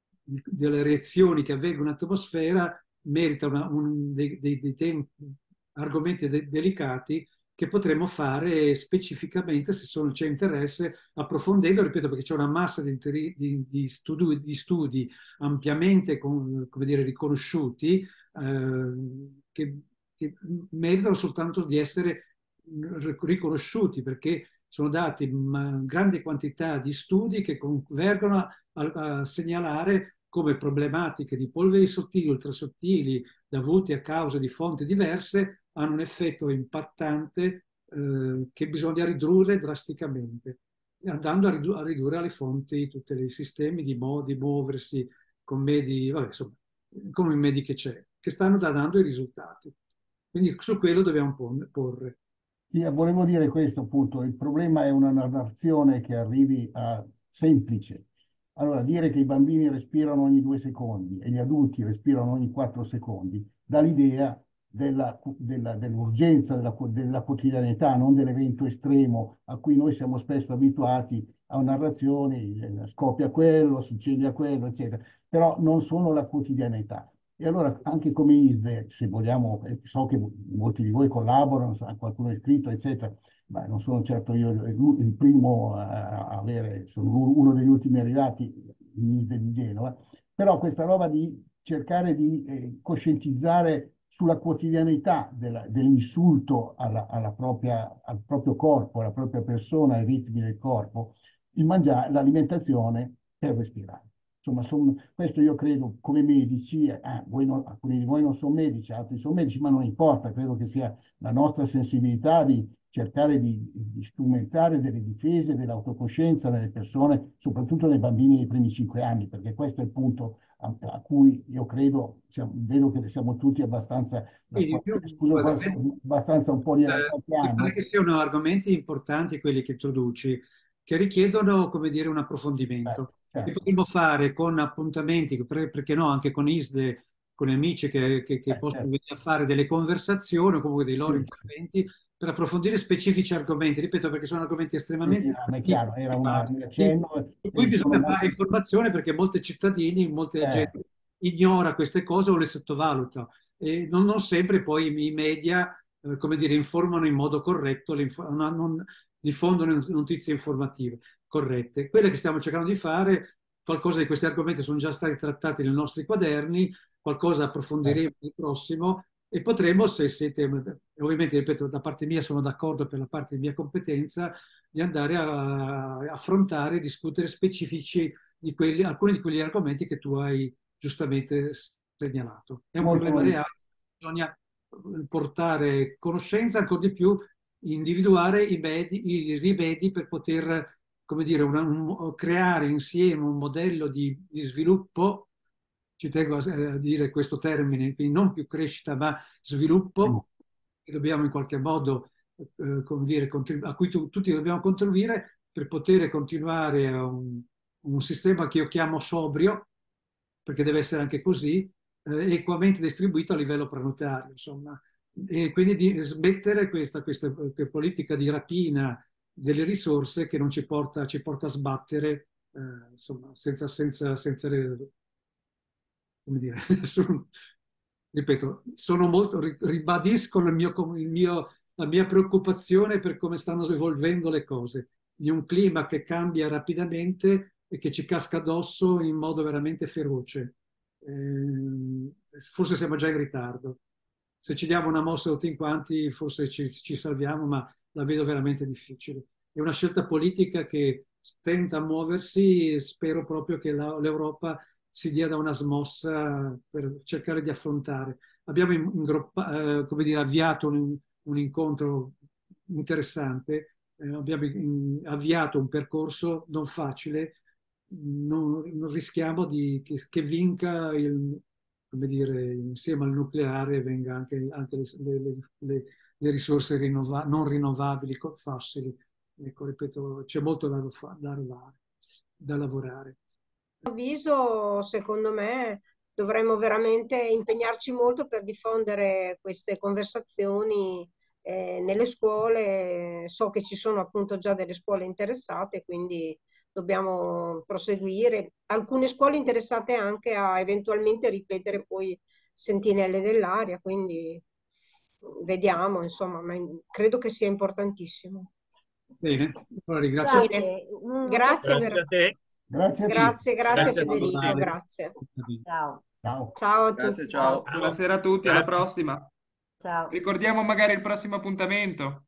delle reazioni che avvengono in atmosfera merita una- un- dei, dei- dei tempi, argomenti de- delicati che potremo fare specificamente se sono- c'è interesse, approfondendo, ripeto, perché c'è una massa di, interi- di- di studi, di studi ampiamente con- come dire, riconosciuti eh, che, che meritano soltanto di essere riconosciuti perché sono dati in grande quantità di studi che convergono a, a segnalare come problematiche di polveri sottili, ultrasottili, dovuti a cause di fonti diverse, hanno un effetto impattante eh, che bisogna ridurre drasticamente, andando a, ridu- a ridurre alle fonti tutti i sistemi di, mo- di muoversi con medi, vabbè, insomma, come i medi che c'è, che stanno da- dando i risultati. Quindi su quello dobbiamo pon- porre. Sì, volevo dire questo appunto, il problema è una narrazione che arrivi a semplice. Allora, dire che i bambini respirano ogni due secondi e gli adulti respirano ogni quattro secondi dà l'idea della- della- dell'urgenza, della, della quotidianità, non dell'evento estremo a cui noi siamo spesso abituati a narrazioni, eh, scoppia quello, succede quello, eccetera, però non sono la quotidianità. E allora anche come ISDE, se vogliamo, eh, so che molti di voi collaborano, so- qualcuno è iscritto, eccetera, ma non sono certo io il il primo a a avere, sono uno degli ultimi arrivati in ISDE di Genova, però questa roba di cercare di eh, coscientizzare sulla quotidianità della- dell'insulto alla, alla propria, al proprio corpo, alla propria persona, ai ritmi del corpo, il mangiare, l'alimentazione per respirare. Insomma, son- questo io credo come medici, eh, voi non- alcuni di voi non sono medici, altri sono medici, ma non importa, credo che sia la nostra sensibilità di, cercare di, di strumentare delle difese dell'autocoscienza nelle persone, soprattutto nei bambini dei primi cinque anni, perché questo è il punto a, a cui io credo, siamo, vedo che siamo tutti abbastanza, la Quindi, scuola, più, scusa, abbastanza un po' di eh, qualche mi pare anno. che siano argomenti importanti quelli che introduci, che richiedono, come dire, un Eh, approfondimento. Che certo, potremmo fare con appuntamenti, per- perché no, anche con ISDE, con amici che, che, che eh, possono certo. venire a fare delle conversazioni o comunque dei loro Sì, sì, interventi per approfondire specifici argomenti, ripeto, perché sono argomenti sì, sì, estremamente no, ma è chiaro, era una- un vasti, accenno su cui e sono bisogna fare molto... informazione perché molti cittadini, molte eh, gente ignora queste cose o le sottovaluta e non, non sempre poi i media, eh, come dire, informano in modo corretto, le info- non, non diffondono notizie informative corrette. Quelle che stiamo cercando di fare, qualcosa di questi argomenti sono già stati trattati nei nostri quaderni, qualcosa eh, approfondiremo il prossimo e potremo, se siete, ovviamente, ripeto, da parte mia sono d'accordo per la parte di mia competenza, di andare a, a affrontare e discutere specifici di quelli, alcuni di quegli argomenti che tu hai giustamente segnalato. È un molto problema reale, volentieri. bisogna portare conoscenza ancora di più, individuare i, medi, i rimedi per poter, come dire, una, un, creare insieme un modello di, di sviluppo, ci tengo a, a dire questo termine, quindi non più crescita ma Sì. sviluppo, che dobbiamo in qualche modo, eh, come dire, contribu- a cui tu- tutti dobbiamo contribuire per poter continuare a un, un sistema che io chiamo sobrio, perché deve essere anche così, eh, equamente distribuito a livello planetario, insomma. E quindi di smettere questa, questa politica di rapina delle risorse che non ci porta, ci porta a sbattere, eh, insomma, senza, senza, senza, come dire, sono- ripeto, sono molto, ribadisco il mio, il mio, la mia preoccupazione per come stanno evolvendo le cose, di un clima che cambia rapidamente e che ci casca addosso in modo veramente feroce. Eh, forse siamo già in ritardo. Se ci diamo una mossa tutti quanti, forse ci, ci salviamo, ma la vedo veramente difficile. È una scelta politica che tenta a muoversi e spero proprio che la- l'Europa si dia da una smossa per cercare di affrontare. Abbiamo ingroppa- eh, come dire, avviato un, un incontro interessante, eh, abbiamo in- avviato un percorso non facile, non, non rischiamo di, che, che vinca il, come dire, insieme al nucleare venga anche, anche le, le- le- le risorse rinnova- non rinnovabili, co- fossili. Ecco, ripeto, c'è molto da, fa- da, lavorare, da lavorare. Avviso, secondo me, dovremmo veramente impegnarci molto per diffondere queste conversazioni eh, nelle scuole. So che ci sono appunto già delle scuole interessate, quindi dobbiamo proseguire. Alcune scuole interessate anche a eventualmente ripetere poi sentinelle dell'aria, quindi vediamo, insomma, ma credo che sia importantissimo. Bene, allora ringrazio tutti. Bene, Grazie. Un grazie, Grazie ver- a te. Grazie a tutti. grazie, grazie Grazie a per tutti. Federico, lavorare. grazie. Ciao. Ciao. Ciao a Grazie, tutti. ciao. Ciao. Buonasera a tutti, alla Grazie. prossima. Ciao. Ricordiamo magari il prossimo appuntamento.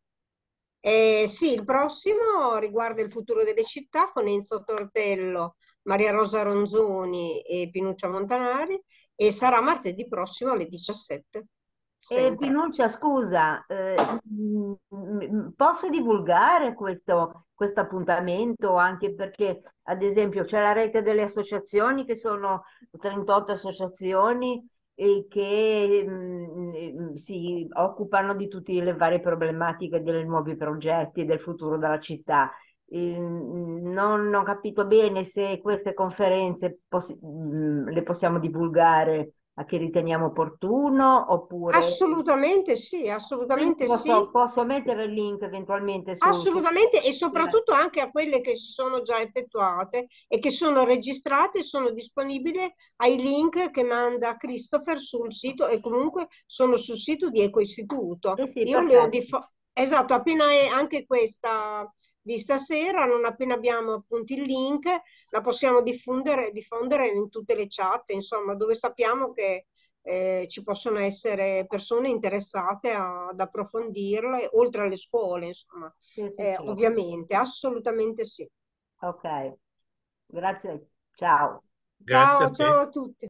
Eh, sì, il prossimo riguarda il futuro delle città con Enzo Tortello, Maria Rosa Ronzoni e Pinuccia Montanari e sarà martedì prossimo alle diciassette. E Sempre. Pinuccia, scusa, eh, mm, mm, posso divulgare questo questo appuntamento anche perché, ad esempio, c'è la rete delle associazioni che sono trentotto associazioni e che mm, mm, si occupano di tutte le varie problematiche dei nuovi progetti, del futuro della città. Eh, mm, non ho capito bene se queste conferenze possi- mm, le possiamo divulgare a chi riteniamo opportuno, oppure Assolutamente sì, quindi assolutamente sì. posso, posso mettere il link eventualmente su, su- Assolutamente, e soprattutto anche a quelle che si sono già effettuate e che sono registrate e sono disponibili ai link che manda Christopher sul sito e comunque sono sul sito di Ecoistituto. Sì, sì, Io le ho perfetto. diffo- esatto, appena è anche questa di stasera, non appena abbiamo appunto il link, la possiamo diffondere, diffondere in tutte le chat, insomma, dove sappiamo che eh, ci possono essere persone interessate a- ad approfondirle, oltre alle scuole, insomma. Sì, sì, Eh, sì. ovviamente, assolutamente sì. Ok, grazie. Ciao. Grazie Ciao, a te. ciao a tutti.